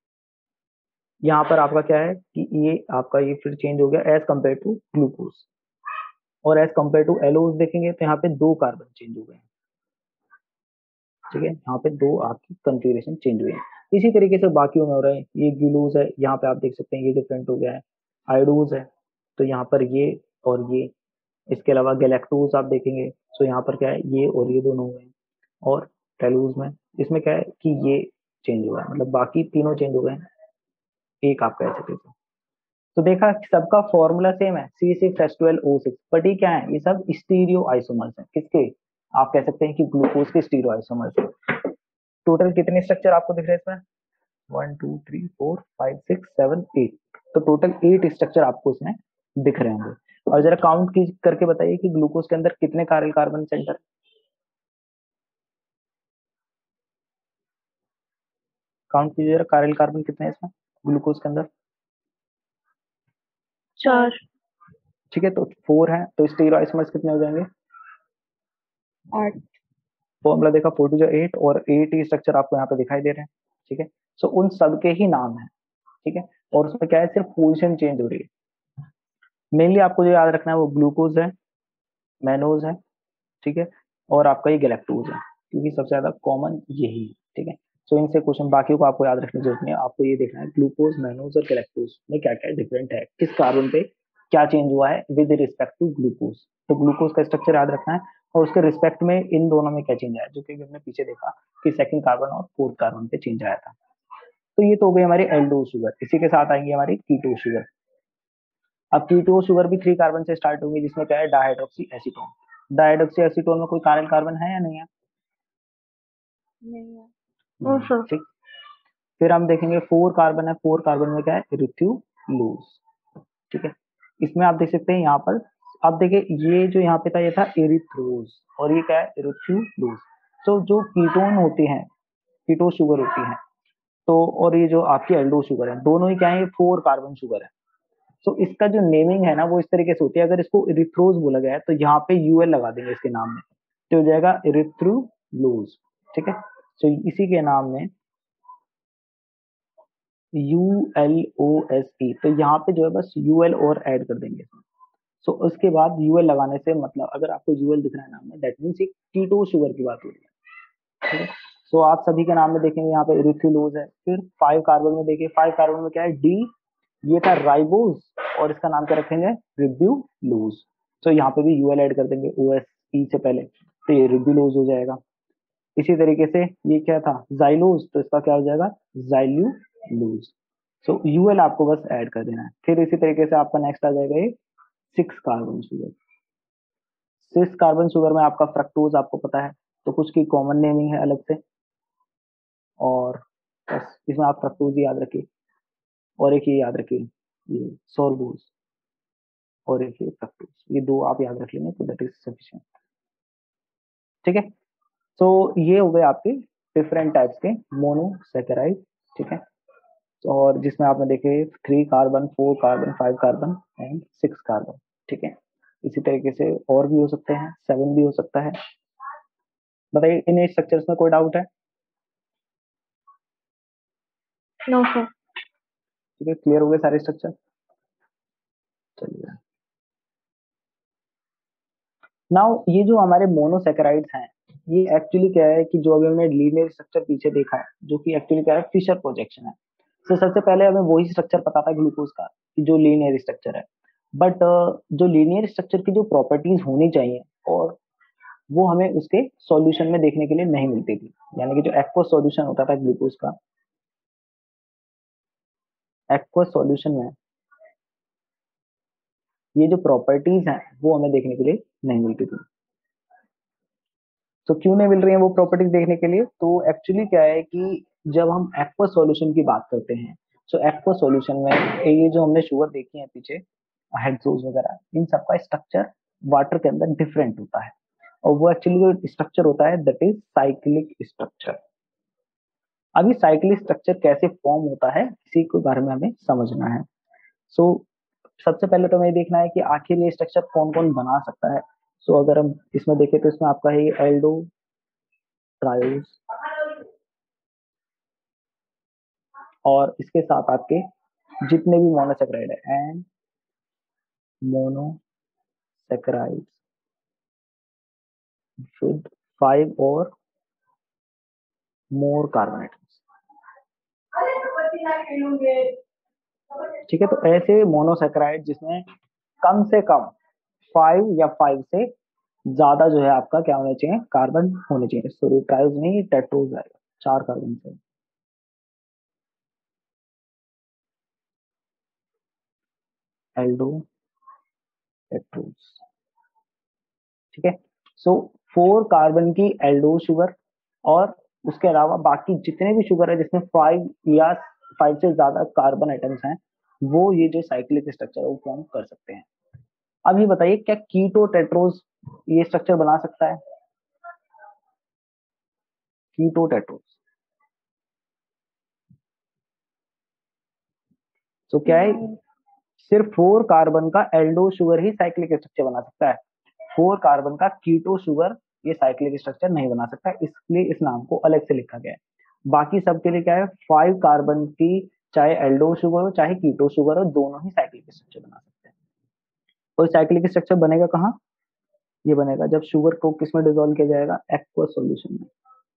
यहाँ पर आपका क्या है कि ये आपका ये फिर चेंज हो गया एज कम्पेयर टू ग्लूकोज। और एज कम्पेयर टू एलोज देखेंगे तो यहाँ पे 2 कार्बन चेंज हो गए हैं। ठीक है, यहाँ पे 2 आपकी कंफिग्रेशन चेंज हुई है। इसी तरीके से बाकियों में हो रहा है, ये ग्लूकोज है, यहाँ पे आप देख सकते हैं ये डिफरेंट हो गया है। आयोडोज है तो यहाँ पर ये और ये। इसके अलावा गैलेक्टोज आप देखेंगे तो यहाँ पर क्या है, ये और ये दोनों हुए हैं। और टेलूज में इसमें क्या है कि ये चेंज हुआ है, मतलब बाकी तीनों चेंज हो गए हैं, एक आप कह सकते हो। तो देखा सबका फॉर्मूला सेम है C6H12O6, बट ये क्या है, ये सब स्टीरियो आइसोमर्स हैं। किसके, आप कह सकते हैं कि ग्लूकोज के स्टीरियो आइसोमर्स हैं। टोटल कितने स्ट्रक्चर आपको दिख रहे हैं इसमें, 1 2 3 4 5 6 7 8। तो टोटल 8 स्ट्रक्चर आपको इसमें दिख रहे होंगे। और जरा काउंट की करके बताइए कि ग्लूकोज के अंदर कितने कारिल कार्बन सेंटर, काउंट कीजिए जरा, कारिल कार्बन कितने हैं इसमें ग्लूकोज के अंदर। 4। ठीक है, तो 4 है, तो स्टीरियो आइसोमर्स कितने हो जाएंगे, 8। फॉर्मूला देखा 4 टू 8 और 8 ही स्ट्रक्चर आपको यहाँ पे दिखाई दे रहे हैं। ठीक है, सो उन सबके ही नाम है। ठीक है, और उसमें क्या है, सिर्फ पोजीशन चेंज हो रही है। मेनली आपको जो याद रखना है वो ग्लूकोज है, मैनोज है। ठीक है, और आपका ये गैलेक्टोज है, क्योंकि सबसे ज्यादा कॉमन यही है। ठीक है, सो इनसे क्वेश्चन बाकी को आपको याद रखने की जरूरत नहीं है। आपको ये देखना है ग्लूकोज, मैनोज और गैलेक्टोज में क्या क्या डिफरेंट है, किस कार्बन पे क्या चेंज हुआ है विद रिस्पेक्ट टू ग्लूकोज। तो ग्लूकोज का स्ट्रक्चर याद रखना है और उसके रिस्पेक्ट में इन दोनों में क्या चेंज आया, जो कि हमने पीछे देखा कि सेकंड कार्बन और फोर्थ कार्बन पे चेंज आया था। तो ये तो हो गई हमारी एल्डोज शुगर। इसी के साथ आएंगे हमारी कीटोज शुगर। अब कीटोज शुगर भी 3 कार्बन से स्टार्ट होंगी, जिसमें क्या है, डाइहाइड्रोक्सी एसीटोन। डाइहाइड्रोक्सी एसीटोन में कोई कारिल कार्बन है या नहीं है, नहीं है। ठीक। फिर हम देखेंगे 4 कार्बन है, 4 कार्बन में क्या है, इरिथ्यूलोज। ठीक है, इसमें आप देख सकते हैं यहाँ पर, आप देखिए ये जो यहाँ पे था ये था एरिथ्रोज और ये क्या है, इरिथ्यूलोज। तो जो कीटोन होती हैं, कीटो शुगर होती है, तो और ये जो आपकी एल्डो शुगर है, दोनों ही क्या है, 4 कार्बन शुगर है। तो इसका जो नेमिंग है ना वो इस तरीके से होती है, अगर इसको इरिथ्रोज बोला गया है तो यहाँ पे यूएल लगा देंगे इसके नाम में। तो हो जाएगा इरिथ्रोलोज। ठीक है, तो इसी के नाम में ULOSE, तो यहाँ पे जो है बस UL और ऐड कर देंगे। सो उसके बाद UL लगाने से मतलब अगर आपको UL दिख रहा है नाम में, दैट मीन्स एक कीटो शुगर की बात हो रही है। ठीक है, सो आप सभी के नाम में देखेंगे यहाँ पे इरिथ्रोलोज है। फिर 5 कार्बन में देखिए, 5 कार्बन में क्या है, डी, ये था राइबोज, और इसका नाम क्या रखेंगे, रिब्यूलोज। तो यहाँ पे भी UL ऐड कर देंगे OSE से पहले, तो ये रिब्यूलोज हो जाएगा। इसी तरीके से ये क्या था, जाइलोज, तो इसका क्या हो जाएगा, जाइल्यूलोज। सो UL आपको बस ऐड कर देना है। फिर इसी तरीके से आपका नेक्स्ट आ जाएगा ये 6 कार्बन शुगर। 6 कार्बन शुगर में आपका फ्रक्टोज आपको पता है, तो कुछ की कॉमन नेमिंग है अलग से, और बस इसमें आप फ्रक्टोज याद रखिए, और एक ये याद रखिए, ये सोर्बोज, और एक ये फ्रक्टोज, ये दो आप याद रख लेंगे तो दैट इज सफिशिएंट। ठीक है, तो ये हो गए आपके डिफरेंट टाइप्स के मोनोसैकेराइड। ठीक है, और जिसमें आपने देखे 3 carbon, 4 carbon, 5 carbon and 6 carbon. ठीक है, इसी तरीके से और भी हो सकते हैं, 7 भी हो सकता है। बताइए इन स्ट्रक्चर्स में कोई डाउट है? No sir. ठीक है, क्लियर हो गए सारे स्ट्रक्चर? चलिए, नाउ ये जो हमारे मोनोसैकेराइड्स हैं, ये एक्चुअली क्या है कि जो अभी हमने लीनियर स्ट्रक्चर पीछे देखा है, जो कि एक्चुअली क्या है, फिशर प्रोजेक्शन है। तो सबसे पहले हमें वही स्ट्रक्चर पता था ग्लूकोज का, कि जो लीनियर स्ट्रक्चर है। बट जो लीनियर स्ट्रक्चर की जो प्रॉपर्टीज होनी चाहिए, और वो हमें उसके सॉल्यूशन में देखने के लिए नहीं मिलती थी। यानी कि जो एक्वस सॉल्यूशन होता था ग्लूकोज का, एक्वस सॉल्यूशन में ये जो प्रॉपर्टीज हैं वो हमें देखने के लिए नहीं मिलती थी। तो क्यों नहीं मिल रही है वो प्रॉपर्टीज देखने के लिए? तो एक्चुअली क्या है कि जब हम एक्वस सॉल्यूशन की बात करते हैं, तो एक्वस सॉल्यूशन में ये जो हमने शुगर देखी है पीछे, हेक्सोज वगैरह, इन सबका स्ट्रक्चर वाटर के अंदर डिफरेंट होता है, और वो एक्चुअली जो स्ट्रक्चर होता है दैट इज साइक्लिक स्ट्रक्चर। अभी साइक्लिक स्ट्रक्चर कैसे फॉर्म होता है इसी के बारे में हमें समझना है। सो सबसे पहले तो हमें देखना है कि आखिर ये स्ट्रक्चर कौन कौन बना सकता है। सो अगर हम इसमें देखें तो इसमें आपका है एल्डो ट्रायोज, और इसके साथ आपके जितने भी मोनोसेक्राइड है एंड मोनोसेक्राइड विद 5 और मोर कार्बन एटम्स। ठीक है, तो ऐसे मोनोसेक्राइड जिसमें कम से कम 5 या 5 से ज्यादा जो है आपका क्या होना चाहिए, कार्बन होने चाहिए। सॉरी, ट्रायोज नहीं, टेट्रोज आएगा, 4 कार्बन से। Aldotetrose. ठीक है, सो 4 कार्बन की एल्डो शुगर, और उसके अलावा बाकी जितने भी शुगर है जिसमें 5 या 5 से ज्यादा कार्बन एटम्स हैं, वो ये जो साइक्लिक स्ट्रक्चर है वो फॉर्म कर सकते हैं। अब ये बताइए क्या कीटो टेट्रोज ये स्ट्रक्चर बना सकता है? कीटो टेट्रोज, तो क्या है, सिर्फ 4 कार्बन का एल्डो शुगर ही साइक्लिक स्ट्रक्चर बना सकता है। 4 कार्बन का कीटो शुगर ये साइक्लिक स्ट्रक्चर नहीं बना सकता, इसलिए इस नाम को अलग से लिखा गया है। बाकी सबके लिए क्या है, 5 कार्बन की चाहे एल्डो शुगर हो चाहे कीटो शुगर हो, दोनों ही साइक्लिक स्ट्रक्चर बना सकते हैं। और साइक्लिक स्ट्रक्चर बनेगा कहाँ? ये बनेगा जब शुगर को किसमें डिसॉल्व किया जाएगा, एक्वस सॉल्यूशन में।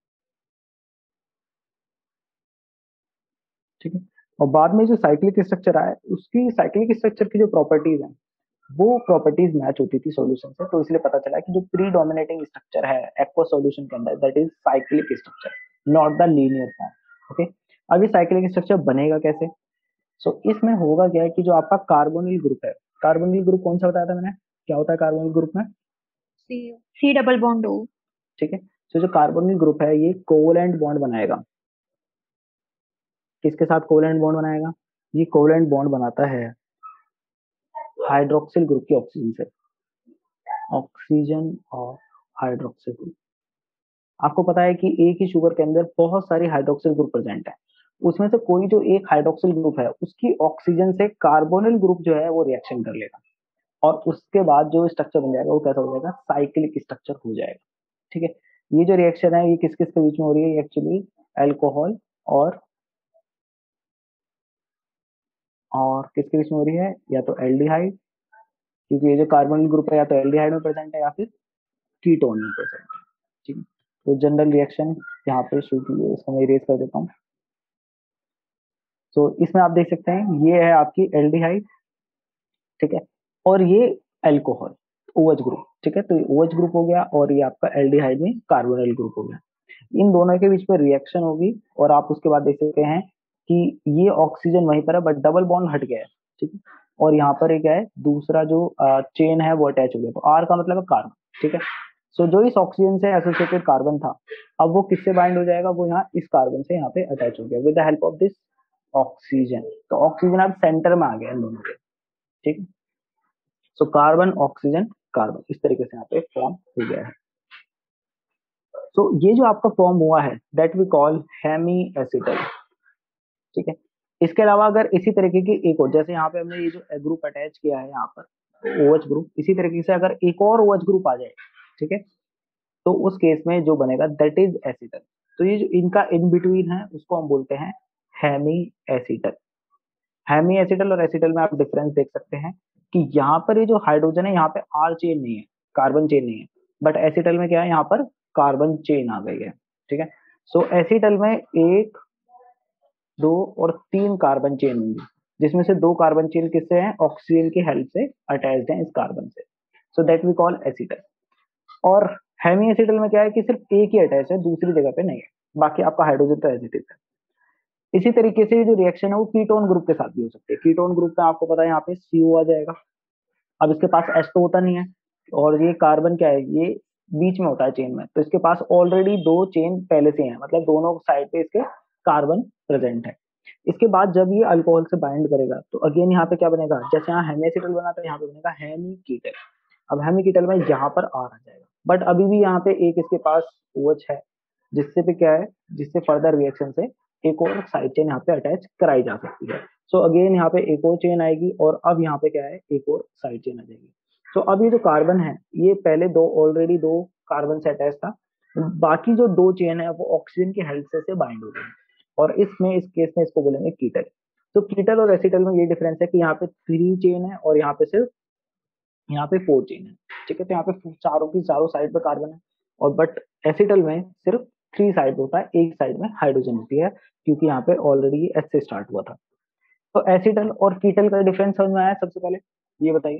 ठीक है, और बाद में जो साइक्लिक स्ट्रक्चर आया, उसकी साइक्लिक स्ट्रक्चर की जो प्रॉपर्टीज है वो प्रॉपर्टीज मैच होती थी सॉल्यूशन से, तो इसलिए पता चला कि जो प्रीडोमिनेटिंग स्ट्रक्चर है एक्वस सॉल्यूशन के अंदर that is cyclic structure, not the linear form. Okay, अब ये साइक्लिक स्ट्रक्चर बनेगा कैसे? सो इसमें होगा क्या है कि जो आपका कार्बोनिल ग्रुप है, कार्बोनिल ग्रुप कौन सा बताया था मैंने, क्या होता है कार्बोनिल ग्रुप में? C double bond O. ठीक है, तो जो कार्बोनिल ग्रुप है ये कोवलेंट बॉन्ड बनाएगा। किसके साथ कोवलेंट बॉन्ड बनाएगा? ये कोवलेंट बॉन्ड बनाता है हाइड्रोक्सिल ग्रुप की ऑक्सीजन से, ऑक्सीजन और हाइड्रोक्सिल ग्रुप। आपको पता है कि एक ही शुगर के अंदर बहुत सारी हाइड्रोक्सिल ग्रुप प्रेजेंट है, उसमें से कोई जो एक हाइड्रोक्सिल ग्रुप है उसकी ऑक्सीजन से कार्बोनिल ग्रुप जो है वो रिएक्शन कर लेगा, और उसके बाद जो स्ट्रक्चर बन जाएगा वो कैसा हो जाएगा, साइक्लिक स्ट्रक्चर हो जाएगा। ठीक है। ये जो रिएक्शन है ये किस किस के बीच में हो रही है, एक्चुअली अल्कोहल और किसके बीच में हो रही है, या तो एल्डिहाइड, क्योंकि ये जो कार्बोनिल ग्रुप है या तो एल्डिहाइड में प्रेजेंट है या फिर कीटोन में प्रेजेंट है। ठीक है, तो जनरल रिएक्शन यहाँ पे शुरू की है, इसको मैं इरेज कर देता हूँ। तो इसमें आप देख सकते हैं ये है आपकी एल्डिहाइड, ठीक है, और ये अल्कोहल OH ग्रुप, ठीक है। तो OH ग्रुप हो गया और ये आपका एल्डिहाइड में कार्बोनिल ग्रुप हो गया। इन दोनों के बीच में रिएक्शन होगी और आप उसके बाद देख सकते हैं कि ये ऑक्सीजन वहीं पर है बट डबल बॉन्ड हट गया है, ठीक है। और यहाँ पर एक है दूसरा जो चेन है वो अटैच हो गया, तो आर का मतलब है कार्बन, ठीक है। सो जो इस ऑक्सीजन से एसोसिएटेड कार्बन था, अब वो किससे बाइंड हो जाएगा, वो यहाँ इस कार्बन से यहाँ पे अटैच हो गया with the help of this oxygen. तो ऑक्सीजन अब सेंटर में आ गया इन दोनों के, ठीक। सो कार्बन ऑक्सीजन कार्बन इस तरीके से यहाँ पे फॉर्म हो गया है। तो ये जो आपका फॉर्म हुआ है that we call hemiacetal, ठीक है। इसके अलावा अगर इसी तरीके की एक और, जैसे यहाँ पे हमने ये जो ग्रुप अटैच किया है यहाँ पर OH ग्रुप, इसी तरीके से अगर एक और OH ग्रुप आ जाए, ठीक है, तो उस केस में जो बनेगा दैट इज एसिटल। तो ये जो इनका इन बिटवीन है उसको हम बोलते हैं हेमी एसिटल। हेमी एसिटल और एसिटल में आप डिफरेंस देख सकते हैं कि यहाँ पर ये जो हाइड्रोजन है यहाँ पे आर चेन नहीं है, कार्बन चेन नहीं है, बट एसिटल में क्या है, यहाँ पर कार्बन चेन आ गई है, ठीक है। सो एसिटल में 1, 2 और 3 कार्बन चेन होंगी, जिसमें से 2 कार्बन चेन किससे हैं, ऑक्सीजन की हेल्प से अटैच्ड हैं इस कार्बन से। So that we call acetal. और हेमी एसिटल में क्या है कि सिर्फ एक ही अटैच है, दूसरी जगह पे नहीं है, बाकी आपका हाइड्रोजन तो एसिटिक है। इसी तरीके से जो रिएक्शन है वो कीटोन ग्रुप के साथ भी हो सकती है। कीटोन ग्रुप में आपको पता है यहाँ पे CO आ जाएगा, अब इसके पास H तो होता नहीं है, और ये कार्बन क्या है, ये बीच में होता है चेन में, तो इसके पास ऑलरेडी 2 चेन पहले से हैं, मतलब दोनों साइड पे इसके कार्बन प्रेजेंट है। इसके बाद जब ये अल्कोहल से बाइंड करेगा तो अगेन यहाँ पे क्या बनेगा, जैसे यहाँ हेमीएसिटल बना था यहाँ पे बनेगा हेमीकीटल। अब हेमीकीटल में यहाँ पर R आ जाएगा, बट अभी भी यहाँ पे एक इसके पास OH है, जिससे भी क्या है, जिससे फर्दर रिएक्शन से एक और साइड चेन यहाँ पे अटैच कराई जा सकती है। सो अगेन यहाँ पे एक और चेन आएगी और अब यहाँ पे क्या है, एक और साइड चेन आ जाएगी। सो अब ये जो कार्बन है ये पहले ऑलरेडी दो कार्बन से अटैच था, बाकी जो 2 चेन है वो ऑक्सीजन की हेल्प से बाइंड हो गई, और इसमें इस केस में इसको बोलेंगे कीटल। तो कीटल और एसिटल में ये डिफरेंस है कि यहाँ पे 3 चेन है और यहाँ पे सिर्फ यहाँ पे 4 चेन है, ठीक है। तो यहाँ पे चारों की चारों साइड पे कार्बन है, और बट एसिटल में सिर्फ 3 साइड होता है, एक साइड में हाइड्रोजन होती है, क्योंकि यहाँ पे ऑलरेडी H से स्टार्ट हुआ था। तो एसिटल और कीटल का डिफरेंस समझ में आया, सबसे पहले ये बताइए।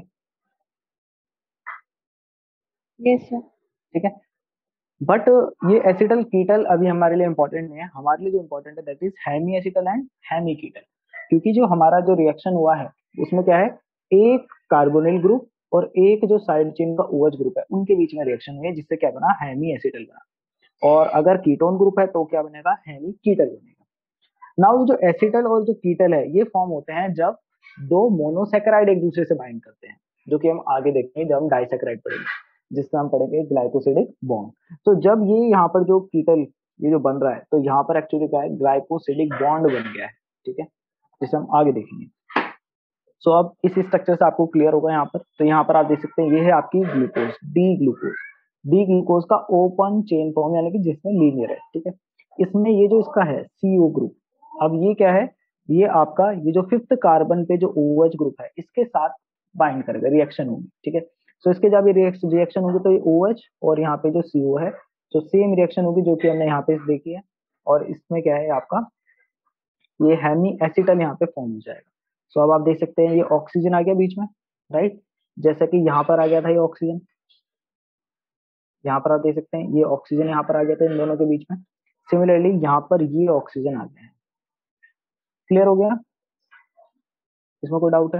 Yes sir. ठीक है, बट ये एसिटल कीटल अभी हमारे लिए इंपॉर्टेंट नहीं है, हमारे लिए जो इंपॉर्टेंट है that is hemiacetal and hemiketal. क्योंकि जो हमारा जो रिएक्शन हुआ है उसमें क्या है, एक कार्बोनिल ग्रुप और एक जो साइड चेन का OH ग्रुप है उनके बीच में रिएक्शन हुई है, जिससे क्या बना, हेमी एसिटल बना। और अगर कीटोन ग्रुप है तो क्या बनेगा, हेमी कीटल बनेगा। नाउ जो एसिटल और जो कीटल है ये फॉर्म होते हैं जब 2 मोनोसेकेराइड एक दूसरे से बाइंड करते हैं, जो कि हम आगे देखेंगे जब हम डाइसेकेराइड पढ़ेंगे, जिसमें हम पढ़ेंगे ग्लाइकोसिडिक बॉन्ड। तो जब ये यहाँ पर जो कीटल ये जो बन रहा है, तो यहाँ पर एक्चुअली क्या है, ग्लाइकोसिडिक बॉन्ड बन गया है, ठीक है, जिसे हम आगे देखेंगे। सो अब इस स्ट्रक्चर से आपको क्लियर होगा यहाँ पर। तो यहाँ पर आप देख सकते हैं ये है आपकी ग्लूकोज, डी ग्लूकोज का ओपन चेन फॉर्म, यानी कि जिसमें लीनियर है, ठीक है। इसमें ये जो इसका है CO ग्रुप, अब ये क्या है, ये आपका ये जो 5th कार्बन पे जो OH ग्रुप है इसके साथ बाइंड करेगा, रिएक्शन होगी, ठीक है। सो इसके जब ये रिएक्शन होगी तो ये OH और यहाँ पे जो CO है, तो सेम रिएक्शन होगी जो कि हमने यहाँ पे देखी है, और इसमें क्या है आपका ये हेमी एसिटल यहाँ पे फॉर्म हो जाएगा। सो अब आप देख सकते हैं ये ऑक्सीजन आ गया बीच में, राइट, जैसा कि यहाँ पर आ गया था ये ऑक्सीजन, यहाँ पर आप देख सकते हैं ये ऑक्सीजन यहाँ पर आ गया था इन दोनों के बीच में। सिमिलरली यहाँ पर ये ऑक्सीजन आ गया है। क्लियर हो गया, इसमें कोई डाउट है,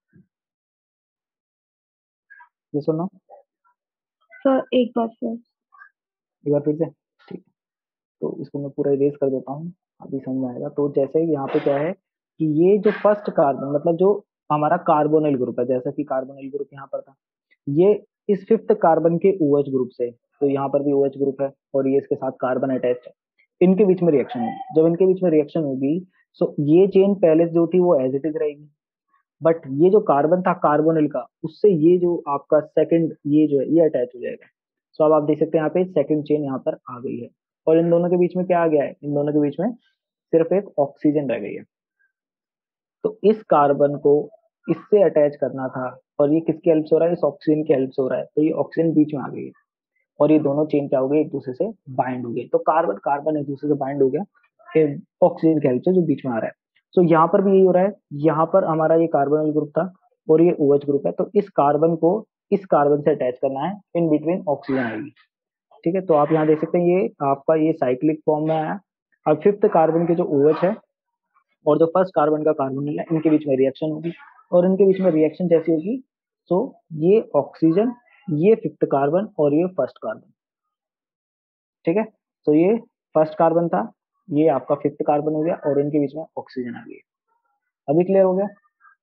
ये सुनो सर एक बार सर। एक बार फिर से, ठीक है। तो इसको मैं पूरा इरेज कर देता हूँ, अभी समझ में आएगा। तो जैसे यहाँ पे क्या है कि ये जो फर्स्ट कार्बन, मतलब जो हमारा कार्बोनिल ग्रुप है, जैसा कि कार्बोनिल ग्रुप यहाँ पर था, ये इस 5th कार्बन के OH ग्रुप से, तो यहाँ पर भी OH ग्रुप है और ये इसके साथ कार्बन अटैच्ड है, इनके बीच में रिएक्शन होगी। जब इनके बीच में रिएक्शन होगी तो ये चेन पहले जो थी वो एज इट इज रहेगी, बट ये जो कार्बन था कार्बोनिल का, उससे ये जो आपका सेकंड ये जो है ये अटैच हो जाएगा। सो अब आप देख सकते हैं यहाँ पे सेकंड चेन यहाँ पर आ गई है, और इन दोनों के बीच में क्या आ गया है, इन दोनों के बीच में सिर्फ एक ऑक्सीजन रह गई है। तो इस कार्बन को इससे अटैच करना था, और ये किसकी हेल्प से हो रहा है, इस ऑक्सीजन की हेल्प से हो रहा है, तो ये ऑक्सीजन बीच में आ गई है, और ये दोनों चेन क्या हो गई, एक दूसरे से बाइंड हो गए, तो कार्बन कार्बन एक दूसरे से बाइंड हो गया ऑक्सीजन की हेल्प से जो बीच में आ रहा है। सो यहाँ पर भी यही हो रहा है, यहाँ पर हमारा ये कार्बोनिल ग्रुप था और ये OH ग्रुप है, तो इस कार्बन को इस कार्बन से अटैच करना है, इन बिटवीन ऑक्सीजन आएगी। ठीक है, तो आप यहाँ देख सकते हैं ये आपका ये साइक्लिक फॉर्म में आया। अब फिफ्थ कार्बन के जो OH है और जो फर्स्ट कार्बन का कार्बोनिल है, इनके बीच में रिएक्शन होगी, और इनके बीच में रिएक्शन जैसी होगी, तो ये ऑक्सीजन, ये फिफ्थ कार्बन और ये फर्स्ट कार्बन। ठीक है, तो ये फर्स्ट कार्बन था, ये आपका फिफ्थ कार्बन हो गया, और इनके बीच में ऑक्सीजन आ गई। अभी क्लियर हो गया?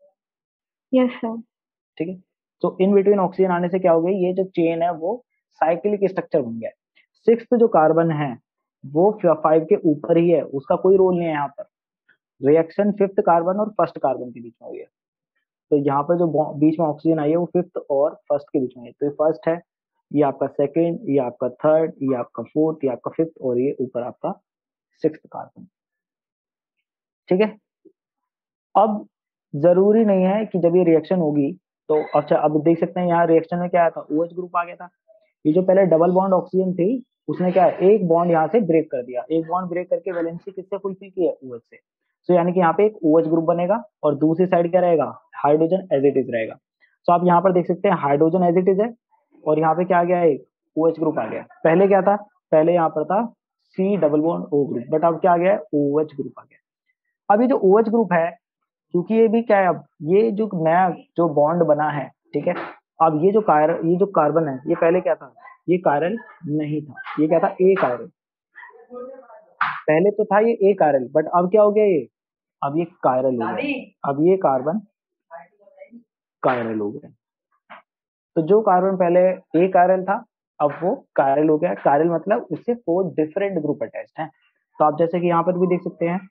Yes sir. ठीक है, तो इन बिटवीन ऑक्सीजन आने से क्या हो गई, ये जो चेन है वो साइक्लिक स्ट्रक्चर बन गया। सिक्स्थ जो कार्बन है वो 5 के ऊपर ही है, उसका कोई रोल नहीं है यहाँ पर। रिएक्शन फिफ्थ कार्बन और फर्स्ट कार्बन के बीच में हुई है, तो यहाँ पर जो बीच में ऑक्सीजन आई है वो फिफ्थ और फर्स्ट के बीच में है, तो ये फर्स्ट है, ये आपका सेकेंड, ये आपका थर्ड, ये आपका फोर्थ, ये आपका फिफ्थ, और ये ऊपर आपका सिक्स्थ कार्बन। ठीक है, अब जरूरी नहीं है कि जब ये रिएक्शन होगी तो, अच्छा अब देख सकते हैं यहाँ रिएक्शन में क्या आया था, OH ग्रुप आ गया था। ये जो पहले डबल बॉन्ड ऑक्सीजन थी, उसने क्या है, एक बॉन्ड यहाँ से ब्रेक कर दिया, एक बॉन्ड ब्रेक करके वैलेंसी किससे फुलफिल की है, OH से। तो यानी कि यहाँ पे एक OH ग्रुप बनेगा, और दूसरी साइड क्या रहेगा, हाइड्रोजन एज इट इज रहेगा। तो आप यहाँ पर देख सकते हैं हाइड्रोजन एज इट इज है, और यहाँ पे क्या आ गया है, OH ग्रुप आ गया। पहले क्या था, पहले यहाँ पर था C double bond O group, but अब क्या आ गया है, OH ग्रुप आ गया। अब ये जो OH ग्रुप है, क्योंकि ये भी क्या है, अब ये जो नया जो बॉन्ड बना है, ठीक है, अब ये जो कार्बन है, ये पहले क्या था, ये कायरल नहीं था, ये क्या था, ए कायरल। पहले तो था ये ए कायरल, बट अब क्या हो गया, ये अब ये कायरल हो गया, अब ये कार्बन कायरल हो गया। तो जो कार्बन पहले ए कायरल था, अब वो कायरल हो गया। कायरल मतलब उससे 4 डिफरेंट ग्रुप अटैच्ड हैं। तो आप जैसे कि यहाँ पर भी देख सकते हैं,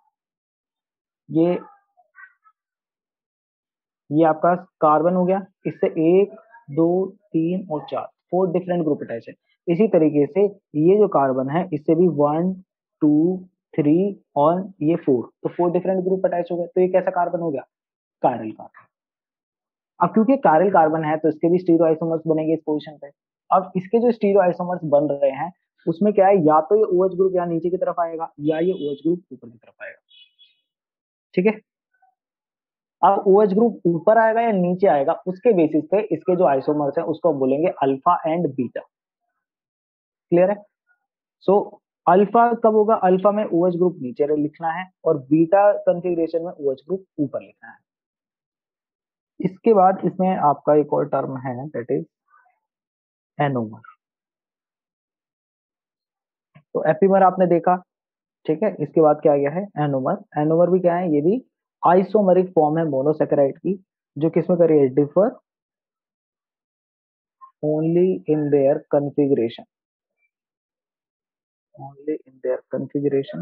ये आपका कार्बन हो गया, इससे 1 2 3 और 4, 4 डिफरेंट ग्रुप अटैच है। इसी तरीके से ये जो कार्बन है, इससे भी 1 2 3 और ये 4, तो 4 डिफरेंट ग्रुप अटैच हो गए। तो ये कैसा कार्बन हो गया, कायरल कार्बन। अब क्योंकि कायरल कार्बन है, तो इसके भी स्टीरियो आइसोमर्स बनेंगे इस पोजीशन पे। अब इसके जो स्टीरियो आइसोमर्स बन रहे हैं, उसमें क्या है, या तो ये OH ग्रुप यहाँ नीचे की तरफ आएगा, या ये OH ग्रुप ऊपर की तरफ आएगा। ठीक है, अब OH ग्रुप ऊपर आएगा या नीचे आएगा, उसके बेसिस पे इसके जो आइसोमर्स है उसको बोलेंगे अल्फा एंड बीटा। क्लियर है? सो अल्फा कब होगा, अल्फा में OH ग्रुप नीचे लिखना है, और बीटा कॉन्फ़िगरेशन में OH ग्रुप ऊपर लिखना है। इसके बाद इसमें आपका एक और टर्म है, दैट इज एनोमर। तो एपीमर आपने देखा, ठीक है, इसके बाद क्या आ गया है, एनोमर। एनोमर भी क्या है, ये भी आइसोमरिक फॉर्म है मोनोसेकेराइड की, जो किसमें कर रही है, differ only in their configuration, only in their configuration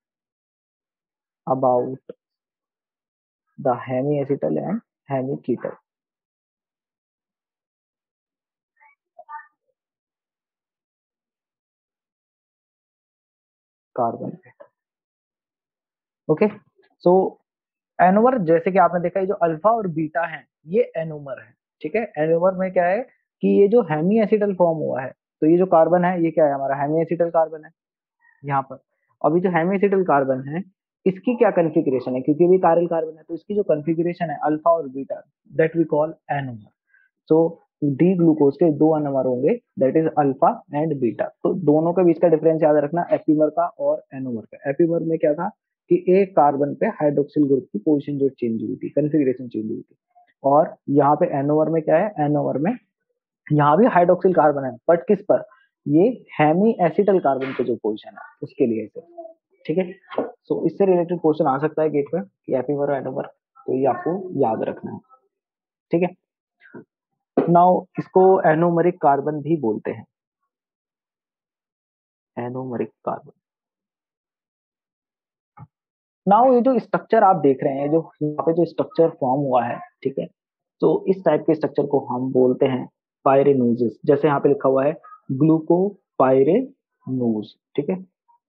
about the hemiacetal and hemiketal carbon. Okay, so anomer जैसे कि आपने देखा, ये जो अल्फा और बीटा है ये एनोमर है। ठीक है, एनोमर में क्या है कि ये जो हेमी एसिडल फॉर्म हुआ है, तो ये जो कार्बन है ये क्या है, हमारा हेमी एसिडल कार्बन है यहाँ पर। अभी जो हेमी एसिडल कार्बन है, इसकी क्या कॉन्फ़िगरेशन है, क्योंकि भी कायरल कार्बन है, तो इसकी जो कॉन्फ़िगरेशन है अल्फा और beta, that we call anomer. So D glucose के 2 एनोमर होंगे, that is alpha and beta. तो दोनों के बीच का डिफरेंस याद रखना, एपीमर का और एनोमर का। एपीमर में क्या था कि एक कार्बन पे हाइड्रोक्सिल ग्रुप की पोजीशन जो चेंज हुई थी, कॉन्फ़िगरेशन चेंज हुई थी। और यहाँ पे एनोमर में क्या है, एनोमर में यहाँ भी हाइड्रोक्सिल कार्बन है, बट किस पर, ये हेमी एसिटल कार्बन के जो पोजीशन है उसके लिए सिर्फ। ठीक है, सो इससे रिलेटेड क्वेश्चन आ सकता है गेट पे कि एपीमर और एनोमर, तो ये आपको याद रखना है। ठीक है, नाउ इसको एनोमरिक कार्बन भी बोलते हैं, एनोमरिक कार्बन। नाउ ये जो स्ट्रक्चर आप देख रहे हैं, जो यहाँ पे जो स्ट्रक्चर फॉर्म हुआ है, ठीक है, तो इस टाइप के स्ट्रक्चर को हम बोलते हैं पायरेनोजेस। जैसे यहाँ पे लिखा हुआ है ग्लूकोपाइरेनोज, ठीक है।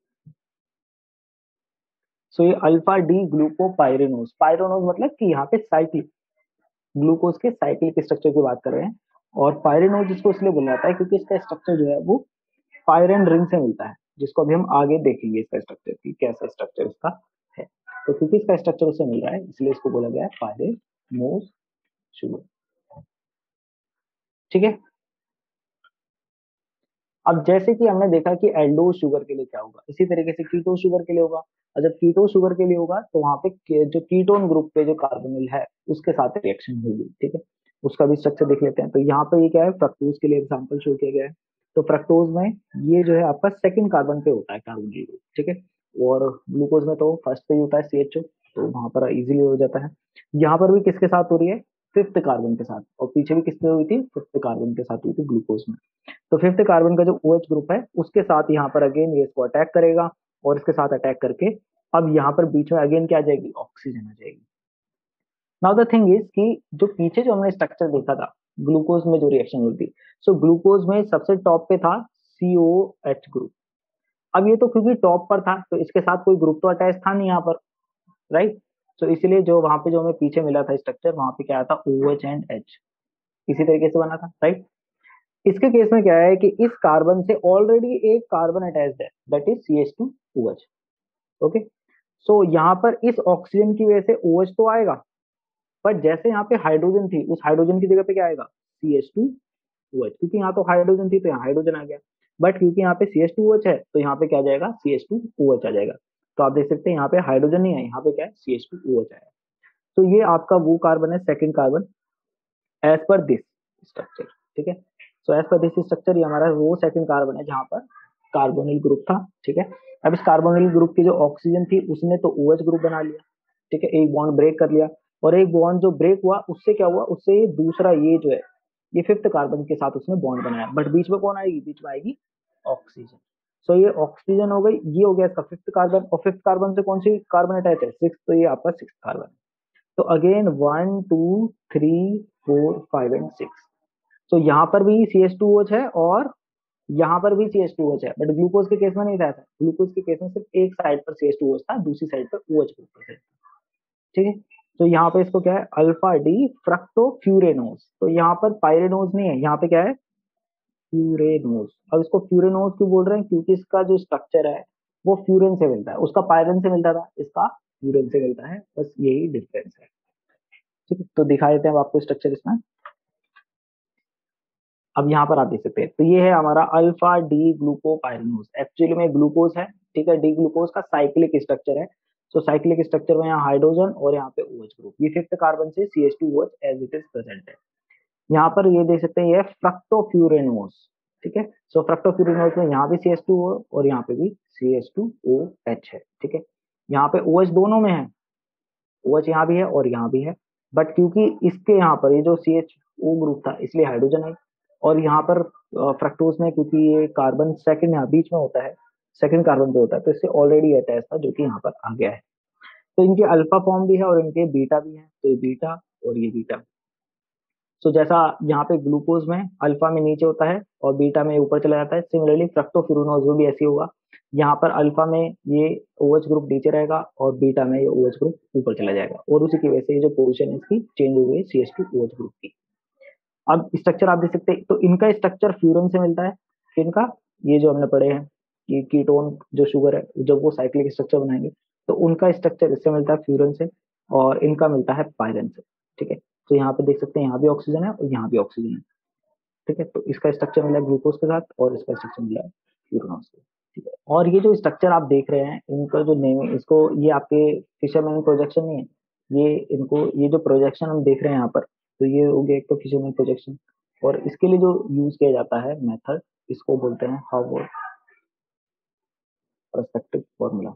सो ये अल्फा डी ग्लूकोपाइरेनोज, पाइरेनोज मतलब कि यहाँ पे साइक्लिक, ग्लूकोज के साइक्लिक स्ट्रक्चर की बात कर रहे हैं। और पाइरेनोज इसको इसलिए बोला जाता है क्योंकि इसका स्ट्रक्चर जो है वो पायरेन रिंग से मिलता है, जिसको अभी हम आगे देखेंगे इसका स्ट्रक्चर की कैसा स्ट्रक्चर इसका है। तो क्योंकि इसका स्ट्रक्चर उससे मिल रहा है इसलिए इसको बोला गया है पायरेनोज शुगर, ठीक है। अब जैसे कि हमने देखा कि एल्डोज शुगर के लिए क्या होगा, इसी तरीके से कीटोन शुगर के लिए होगा। और जब कीटोन शुगर के लिए होगा तो वहां पे जो कीटोन ग्रुप पे जो कार्बोनिल है उसके साथ रिएक्शन होगी, ठीक है। उसका भी स्ट्रक्चर देख लेते हैं। तो यहाँ पे ये क्या है, फ्रक्टोज के लिए एग्जाम्पल शो किया गया है। तो फ्रक्टोज में ये जो है आपका सेकंड कार्बन पे होता है कार्बोनिल ग्रुप, ठीक है। और ग्लूकोज में तो फर्स्ट पे ही होता है CHO, तो वहां पर इजिली हो जाता है। यहाँ पर भी किसके साथ हो रही है, फिफ्थ कार्बन के साथ, और पीछे भी किससे हुई थी, फिफ्थ कार्बन के साथ हुई थी ग्लूकोज में। तो फिफ्थ कार्बन का जो OH ग्रुप है उसके साथ यहाँ पर अगेन ये इसको अटैक करेगा, और इसके साथ अटैक करके अब यहाँ पर बीच में अगेन क्या आ जाएगी, ऑक्सीजन आ जाएगी। नाउ द थिंग इज कि जो पीछे जो हमने स्ट्रक्चर देखा था ग्लूकोज में जो रिएक्शन हुई थी, सो ग्लूकोज में सबसे टॉप पे था COH ग्रुप। अब ये तो क्योंकि टॉप पर था तो इसके साथ कोई ग्रुप तो अटैच था नहीं यहाँ पर, राइट। तो इसलिए जो वहां पे जो हमें पीछे मिला था स्ट्रक्चर, वहां पे क्या था, OH एंड H, इसी तरीके से बना था, राइट। इसके केस में क्या है कि इस कार्बन से ऑलरेडी एक कार्बन अटैच्ड है, that is CH2OH, okay. So यहाँ पर इस ऑक्सीजन की वजह से OH तो आएगा, पर जैसे यहाँ पे हाइड्रोजन थी उस हाइड्रोजन की जगह पे क्या आएगा, CH2OH, क्योंकि यहाँ तो हाइड्रोजन थी तो यहाँ हाइड्रोजन आ गया। बट क्योंकि यहाँ पे CH2OH है तो यहाँ पे क्या आ जाएगा, CH2OH आ जाएगा। तो आप देख सकते हैं यहाँ पे हाइड्रोजन नहीं है, यहाँ पे क्या है, CH2OH आया। तो ये आपका वो कार्बन है, second carbon, as per this structure, ठीक है। So as per this structure ये हमारा वो सेकंड कार्बन है जहां पर कार्बोनिल ग्रुप था, ठीक है। अब इस कार्बोनिल ग्रुप की जो ऑक्सीजन थी उसने तो OH ग्रुप बना लिया, ठीक है, एक बॉन्ड ब्रेक कर लिया। और एक बॉन्ड जो ब्रेक हुआ उससे क्या हुआ, उससे ये दूसरा ये जो है ये फिफ्थ कार्बन के साथ उसने बॉन्ड बनाया, बट बीच में कौन आएगी, बीच में आएगी ऑक्सीजन। सो ये ऑक्सीजन हो गई, ये हो गया इसका फिफ्थ कार्बन, और फिफ्थ कार्बन से कौन सी कार्बन अटैच है, सिक्स, तो ये आपका सिक्स कार्बन। तो अगेन 1 2 3 4 5 एंड 6। तो यहाँ पर भी CH2OH है और यहाँ पर भी CH2OH है, बट ग्लूकोज के केस में नहीं था ऐसा। ग्लूकोज के केस में सिर्फ एक साइड पर CH2OH था, दूसरी साइड पर OH ग्रुप पर, ठीक है। तो यहाँ पे इसको क्या है, अल्फा डी फ्रक्टोफ्यूरेनोज। तो यहाँ पर पायरेनोज नहीं है, यहाँ पे क्या है, फ्यूरेनोज। अब इसको फ्यूरेनोज क्यों बोल रहे हैं, क्योंकि इसका जो स्ट्रक्चर है वो फ्यूरेन से मिलता है, उसका पायरन से मिलता था, इसका फ्यूरेन से मिलता है, बस यही डिफरेंस है, ठीक है। तो दिखा देते हैं आपको स्ट्रक्चर इसमें। अब यहाँ पर आप देख सकते हैं, तो ये है हमारा अल्फा डी ग्लूकोपाइरेनोज, एक्चुअली में ग्लूकोज है, ठीक है। डी ग्लूकोज का साइक्लिक स्ट्रक्चर है। तो साइक्लिक स्ट्रक्चर में यहाँ हाइड्रोजन और यहाँ पे OH ग्रुप, ये फिफ्थ कार्बन से CH2OH as it is present है। यहाँ पर ये देख सकते हैं ये फ्रक्टोफ्यूरेनोज, ठीक है। सो फ्रक्टोफ्यूरेनोज में यहाँ भी CH2O और यहाँ पे भी CH2OH है, ठीक है। यहाँ पे OH दोनों में है, OH यहाँ भी है और यहाँ भी है, बट क्योंकि इसके यहाँ पर ये जो CHO ग्रुप था इसलिए हाइड्रोजन है। और यहाँ पर फ्रक्टोज में क्योंकि ये कार्बन सेकंड यहाँ बीच में होता है, सेकंड कार्बन पे होता है, तो इससे ऑलरेडी अटैच था जो कि यहाँ पर आ गया है। तो इनके अल्फा फॉर्म भी है और इनके बीटा भी है, तो ये बीटा और ये बीटा। सो जैसा यहाँ पे ग्लूकोज में अल्फा में नीचे होता है और बीटा में ऊपर चला जाता है, सिमिलरली फ्रक्टोफ्यूरेनोज में भी ऐसे होगा। यहाँ पर अल्फा में ये OH ग्रुप नीचे रहेगा और बीटा में ये OH ग्रुप ऊपर चला जाएगा, और उसी की वजह से ये जो पोजीशन है इसकी चेंज हो गई CH2OH ग्रुप की। अब स्ट्रक्चर आप देख सकते हैं, तो इनका स्ट्रक्चर फ्यूरन से मिलता है, इनका ये जो हमने पढ़े हैं कि कीटोन जो शुगर है जब वो साइक्लिक स्ट्रक्चर बनाएंगे तो उनका स्ट्रक्चर इससे मिलता है फ्यूरन से, और इनका मिलता है पायरन से, ठीक है। तो यहाँ पे देख सकते हैं यहाँ भी ऑक्सीजन है और यहाँ भी ऑक्सीजन है, ठीक है। तो इसका स्ट्रक्चर मिला है ग्लूकोज के साथ और इसका स्ट्रक्चर मिला है फ्यूरनोज से, ठीक है। और ये जो स्ट्रक्चर आप देख रहे हैं इनका जो नेम है, इसको ये आपके फिशरमैन प्रोजेक्शन नहीं है, ये इनको ये जो प्रोजेक्शन हम देख रहे हैं यहाँ पर, तो ये हो गया एक तो फिशरमैन प्रोजेक्शन, और इसके लिए जो यूज किया जाता है मेथड, इसको बोलते हैं हार्वर्ड पर्सपेक्टिव फॉर्मूला,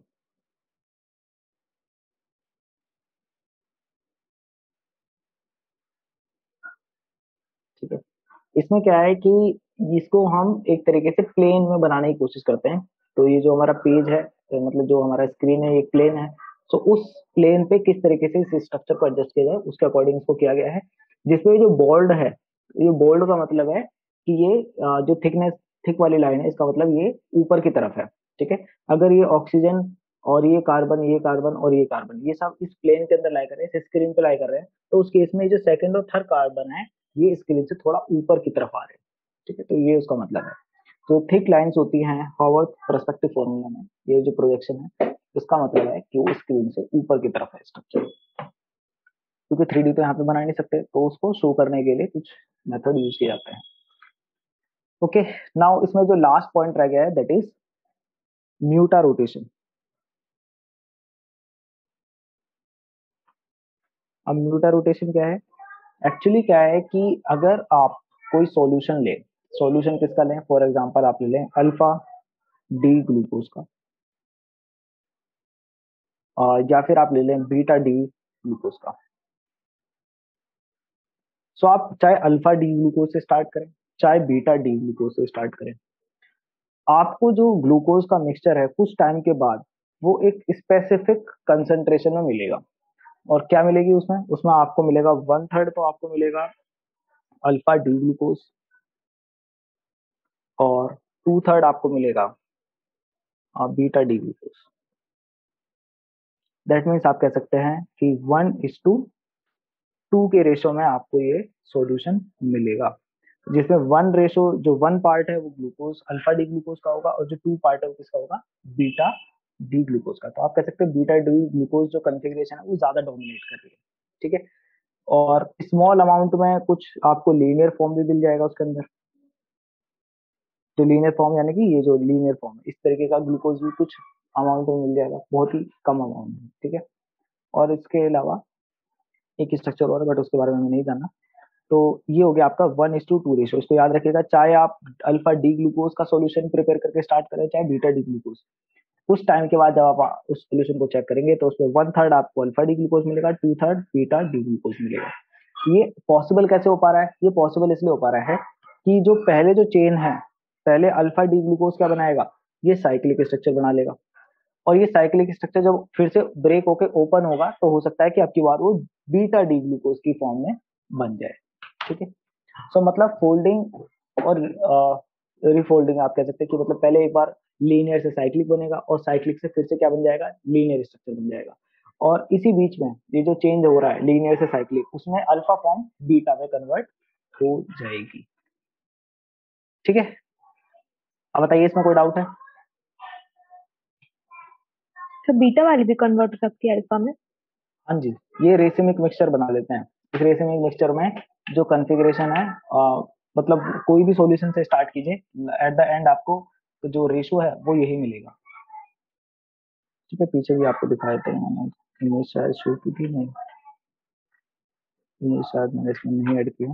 ठीक है। इसमें क्या है कि इसको हम एक तरीके से प्लेन में बनाने की कोशिश करते हैं। तो ये जो हमारा पेज है, तो मतलब जो हमारा स्क्रीन है, एक प्लेन है। तो उस प्लेन पे किस तरीके से इस स्ट्रक्चर को एडजस्ट किया जाए उसके अकॉर्डिंग इसको किया गया है। जिसमें जो बोल्ड है, ये बोल्ड का मतलब है कि ये जो थिकनेस थिक वाली लाइन है, इसका मतलब ये ऊपर की तरफ है, ठीक है। अगर ये ऑक्सीजन और ये कार्बन, ये कार्बन और ये कार्बन, ये सब इस प्लेन के अंदर लाई कर रहे हैं, इस स्क्रीन पे लाई कर रहे हैं, तो उस केस में जो सेकंड और थर्ड कार्बन है ये स्क्रीन से थोड़ा ऊपर की तरफ आ रहे हैं, ठीक है। तो ये उसका मतलब है। तो थिक लाइंस होती हैं हॉवर्ड पर्सपेक्टिव फॉर्मूला में, ये जो प्रोजेक्शन है इसका मतलब है कि वो स्क्रीन से ऊपर की तरफ है स्ट्रक्चर, क्योंकि 3D तो यहाँ पे बना नहीं सकते, तो उसको शो करने के लिए कुछ मेथड यूज किए जाते हैं। ओके, नाउ इसमें जो लास्ट पॉइंट रह गया है दैट इज म्यूटा रोटेशन। अब म्यूटा रोटेशन क्या है? एक्चुअली क्या है कि अगर आप कोई सॉल्यूशन लें, सॉल्यूशन किसका लें, फॉर एग्जांपल आप ले लें अल्फा डी ग्लूकोज का, या फिर आप ले लें बीटा डी ग्लूकोज का। सो आप चाहे अल्फा डी ग्लूकोज से स्टार्ट करें, चाहे बीटा डी ग्लूकोज से स्टार्ट करें, आपको जो ग्लूकोज का मिक्सचर है कुछ टाइम के बाद वो एक स्पेसिफिक कंसंट्रेशन में मिलेगा। और क्या मिलेगी उसमें? उसमें आपको मिलेगा 1/3 तो आपको मिलेगा अल्फा डी ग्लूकोज, और 2/3 आपको मिलेगा beta D glucose. That means आप कह सकते हैं कि 1:2 के रेशो में आपको ये सॉल्यूशन मिलेगा, जिसमें 1 पार्ट है वो ग्लूकोज अल्फा डी ग्लूकोज का होगा, और जो 2 पार्ट है वो किसका होगा? बीटा डी ग्लूकोज का। तो आप कह सकते हैं बीटा डी ग्लूकोज जो कॉन्फ़िगरेशन है वो ज्यादा डोमिनेट कर रही है, ठीक है। और स्मॉल अमाउंट में कुछ आपको लीनियर फॉर्म भी मिल जाएगा उसके अंदर। जो लीनियर फॉर्म यानी कि ये जो लीनियर फॉर्म है, इस तरीके का ग्लूकोज भी कुछ अमाउंट में मिल जाएगा, बहुत ही कम अमाउंट में, ठीक है। और इसके अलावा एक स्ट्रक्चर और है, बट उसके बारे में हमें नहीं जानना। तो ये हो गया आपका 1:2 रेशो। इसको याद रखिएगा, चाहे आप अल्फा डी ग्लूकोज का सॉल्यूशन प्रिपेयर करके स्टार्ट करें, चाहे बीटा डी ग्लूकोज, उस टाइम के बाद जब आप उस सॉल्यूशन को चेक करेंगे तो उसमें 1/3 आपको अल्फा डी ग्लूकोज मिलेगा, 2/3 बीटा डी ग्लूकोज मिलेगा। ये पॉसिबल कैसे हो पा रहा है? ये पॉसिबल इसलिए हो पा रहा है कि जो पहले जो चेन है, पहले अल्फा डी ग्लूकोज क्या बनाएगा? ये साइक्लिक स्ट्रक्चर बना लेगा, और ये साइक्लिक स्ट्रक्चर जब फिर से ब्रेक होके ओपन होगा तो हो सकता है कि आपकी बार वो बीटा डी ग्लूकोज की फॉर्म में बन जाए, ठीक है। सो मतलब फोल्डिंग और रिफोल्डिंग आप कह सकते हैं कि मतलब पहले एक बार लीनियर से साइक्लिक बनेगा, और साइक्लिक से फिर से क्या बन जाएगा? लीनियर स्ट्रक्चर बन जाएगा। और इसी बीच में ये जो चेंज हो रहा है लीनियर से साइक्लिक, उसमें अल्फा फॉर्म बीटा में कन्वर्ट हो जाएगी, ठीक है। अब बताइए इसमें कोई डाउट है? तो बीटा वाली भी कन्वर्ट हो सकती है अल्फा में? हाँ जी, ये रेसिमिक मिक्सचर बना लेते हैं। इस रेसिमिक मिक्सचर में जो कॉन्फ़िगरेशन है, मतलब कोई भी सॉल्यूशन से स्टार्ट कीजिए, एट द एंड आपको तो जो रेशो है वो यही मिलेगा, ठीक है। पीछे भी आपको दिखा देते हैं, मैंने इमेज शायद शो की थी, नहीं इमेज शायद मैंने इसमें नहीं ऐड किया,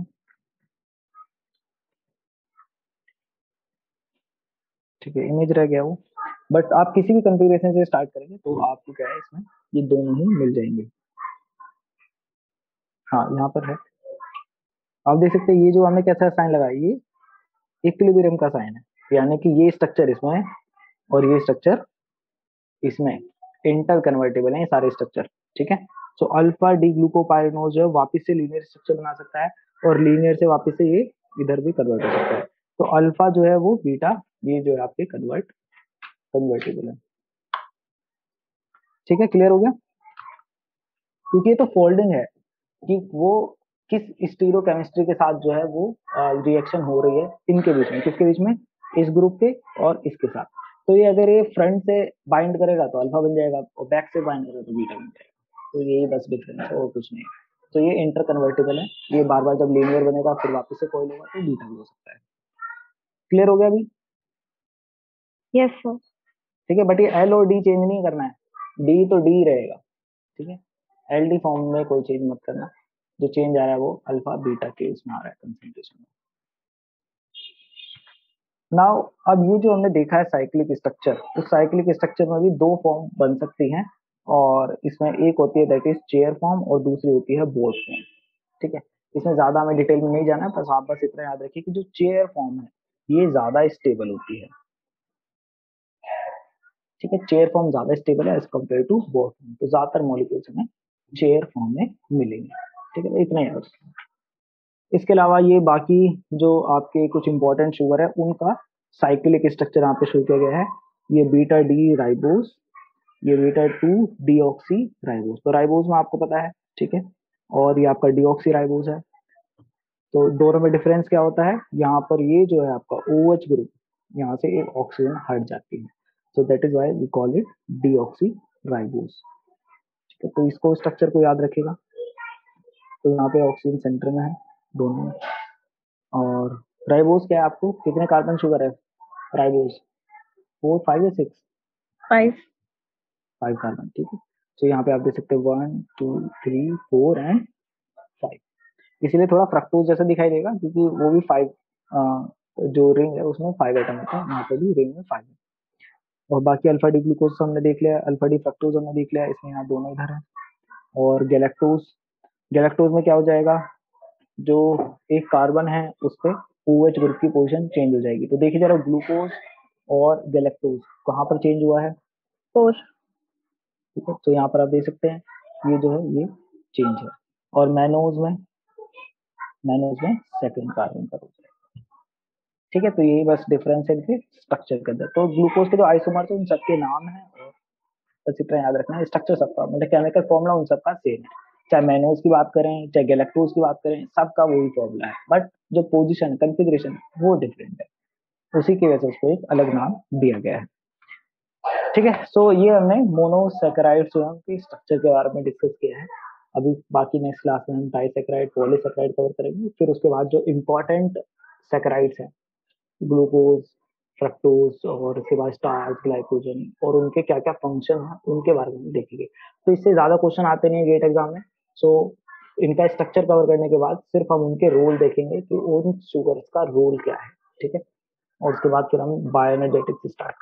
ठीक है, इमेज रह गया वो। बट आप किसी भी कॉन्फ़िगरेशन से स्टार्ट करेंगे तो आपको क्या है इसमें ये दोनों ही मिल जाएंगे। हाँ, यहाँ पर है, आप देख सकते हैं ये जो हमने कैसा साइन लगाया, ये इक्विलिब्रियम का साइन है, यानी कि ये स्ट्रक्चर इसमें है और ये स्ट्रक्चर इसमें इंटर कन्वर्टेबल है, ये सारे स्ट्रक्चर, ठीक है। सो अल्फा डी ग्लूकोपाइरिनोज जो है वापस से लीनियर स्ट्रक्चर बना सकता है, और लीनियर से वापस से ये इधर भी कन्वर्ट हो सकता है। तो अल्फा जो है वो बीटा, ये जो है आपके कन्वर्टेबल है, ठीक है। क्लियर हो गया? क्योंकि ये तो फोल्डिंग है कि वो किस स्टीरियोकेमिस्ट्री के साथ जो है वो रिएक्शन हो रही है इनके बीच में, किसके बीच में? इस ग्रुप के और इसके साथ। तो ये अगर ये फ्रंट से बाइंड करेगा तो अल्फा बन जाएगा, और बैक से बाइंड करेगा तो बीटा बन जाएगा। तो यही बस डिफरेंस है और कुछ नहीं। तो ये इंटर कन्वर्टेबल है, ये बार बार जब लीनियर बनेगा फिर वापस से कॉइल होगा तो बीटा भी हो सकता है। क्लियर हो गया अभी? Yes sir. ठीक है, बट ये एल और डी चेंज नहीं करना है, डी तो डी रहेगा, ठीक है। एल डी फॉर्म में कोई चेंज मत करना, जो चेंज आ रहा है वो अल्फा बीटा के इसमें आ रहा है कंसंट्रेशन में। नाउ अब ये जो हमने देखा है साइक्लिक स्ट्रक्चर, उस साइक्लिक स्ट्रक्चर में भी दो फॉर्म बन सकती हैं, और इसमें एक होती है दैट इज चेयर फॉर्म, और दूसरी होती है बोट फॉर्म, ठीक है। इसमें ज्यादा हमें डिटेल में नहीं जाना है, बस आप बस इतना याद रखिए कि जो चेयर फॉर्म है ये ज्यादा स्टेबल होती है, ठीक है। चेयर फॉर्म ज्यादा स्टेबल है as compare to boat form, तो ज्यादातर मॉलिक्यूल्स हमें चेयर फॉर्म में मिलेंगे, ठीक है। इतना याद रखिए। इसके अलावा ये बाकी जो आपके कुछ इंपॉर्टेंट शुगर है उनका साइक्लिक स्ट्रक्चर यहाँ पे शो किया गया है, ये बीटा डी राइबोस, ये बीटा 2 डीऑक्सी राइबोस। तो राइबोस में आपको पता है, ठीक है, और ये आपका डीऑक्सी राइबोस है। तो दोनों में डिफरेंस क्या होता है, यहाँ पर ये जो है आपका OH ग्रुप, यहाँ से एक ऑक्सीजन हट जाती है, so that is why we call it deoxy ribose. ठीक है, तो इसको स्ट्रक्चर को याद रखिएगा। तो यहाँ पे ऑक्सीजन सेंटर में है दोनों में। और राइबोस क्या है, आपको कितने कार्बन शुगर है राइबोस, 4 5 या 6? 5। 5 कार्बन, ठीक है। तो यहाँ पे आप देख सकते हैं 1 2 3 4 एंड 5, इसीलिए थोड़ा फ्रक्टोज जैसा दिखाई देगा, क्योंकि वो भी 5, जो रिंग है उसमें 5 एटम होता है, यहाँ पे भी रिंग में 5 है। और बाकी अल्फा डी ग्लूकोज हमने देख लिया, अल्फा डी फ्रक्टोज हमने देख लिया, इसमें यहाँ दोनों इधर है। और गैलेक्टोज, गैलेक्टोज में क्या हो जाएगा, जो एक कार्बन है उस पर OH ग्रुप की पोजीशन चेंज हो जाएगी। तो देखिए जरा, ग्लूकोज और गैलेक्टोज कहाँ पर चेंज हुआ है, 4। ठीक है। तो यहाँ पर आप देख सकते हैं ये जो है ये चेंज है। और मैनोज में सेकंड कार्बन का रूप है, ठीक है। तो यही बस डिफरेंस है इनके स्ट्रक्चर के अंदर। तो ग्लूकोज के जो आइसोमर्स है उन सबके नाम है, और बस इतना याद रखना है, स्ट्रक्चर सबका मतलब केमिकल फॉर्मूला उन सबका सेम है, चाहे मैनोज की बात करें चाहे गैलेक्टोज की बात करें, सबका वही फॉर्मूला है, बट जो पोजिशन कॉन्फ़िगरेशन वो डिफरेंट है, उसी की वजह से उसको एक अलग नाम दिया गया है, ठीक है। सो ये हमने मोनोसैकेराइड के स्ट्रक्चर के बारे में डिस्कस किया है। अभी बाकी नेक्स्ट क्लास में हम डाइसैकेराइड पॉलीसैकेराइड कवर करेंगे, फिर उसके बाद जो इम्पोर्टेंट सैकेराइड्स हैं, ग्लूकोज, फ्रक्टोज, और उसके बाद स्टार्च, ग्लाइकोजन, और उनके क्या क्या फंक्शन है उनके बारे में देखेंगे। तो इससे ज्यादा क्वेश्चन आते नहीं है गेट एग्जाम में, सो इनका स्ट्रक्चर कवर करने के बाद सिर्फ हम उनके रोल देखेंगे कि उन शुगर्स का रोल क्या है, ठीक है। और उसके बाद फिर हम बायोएनर्जेटिक्स स्टार्ट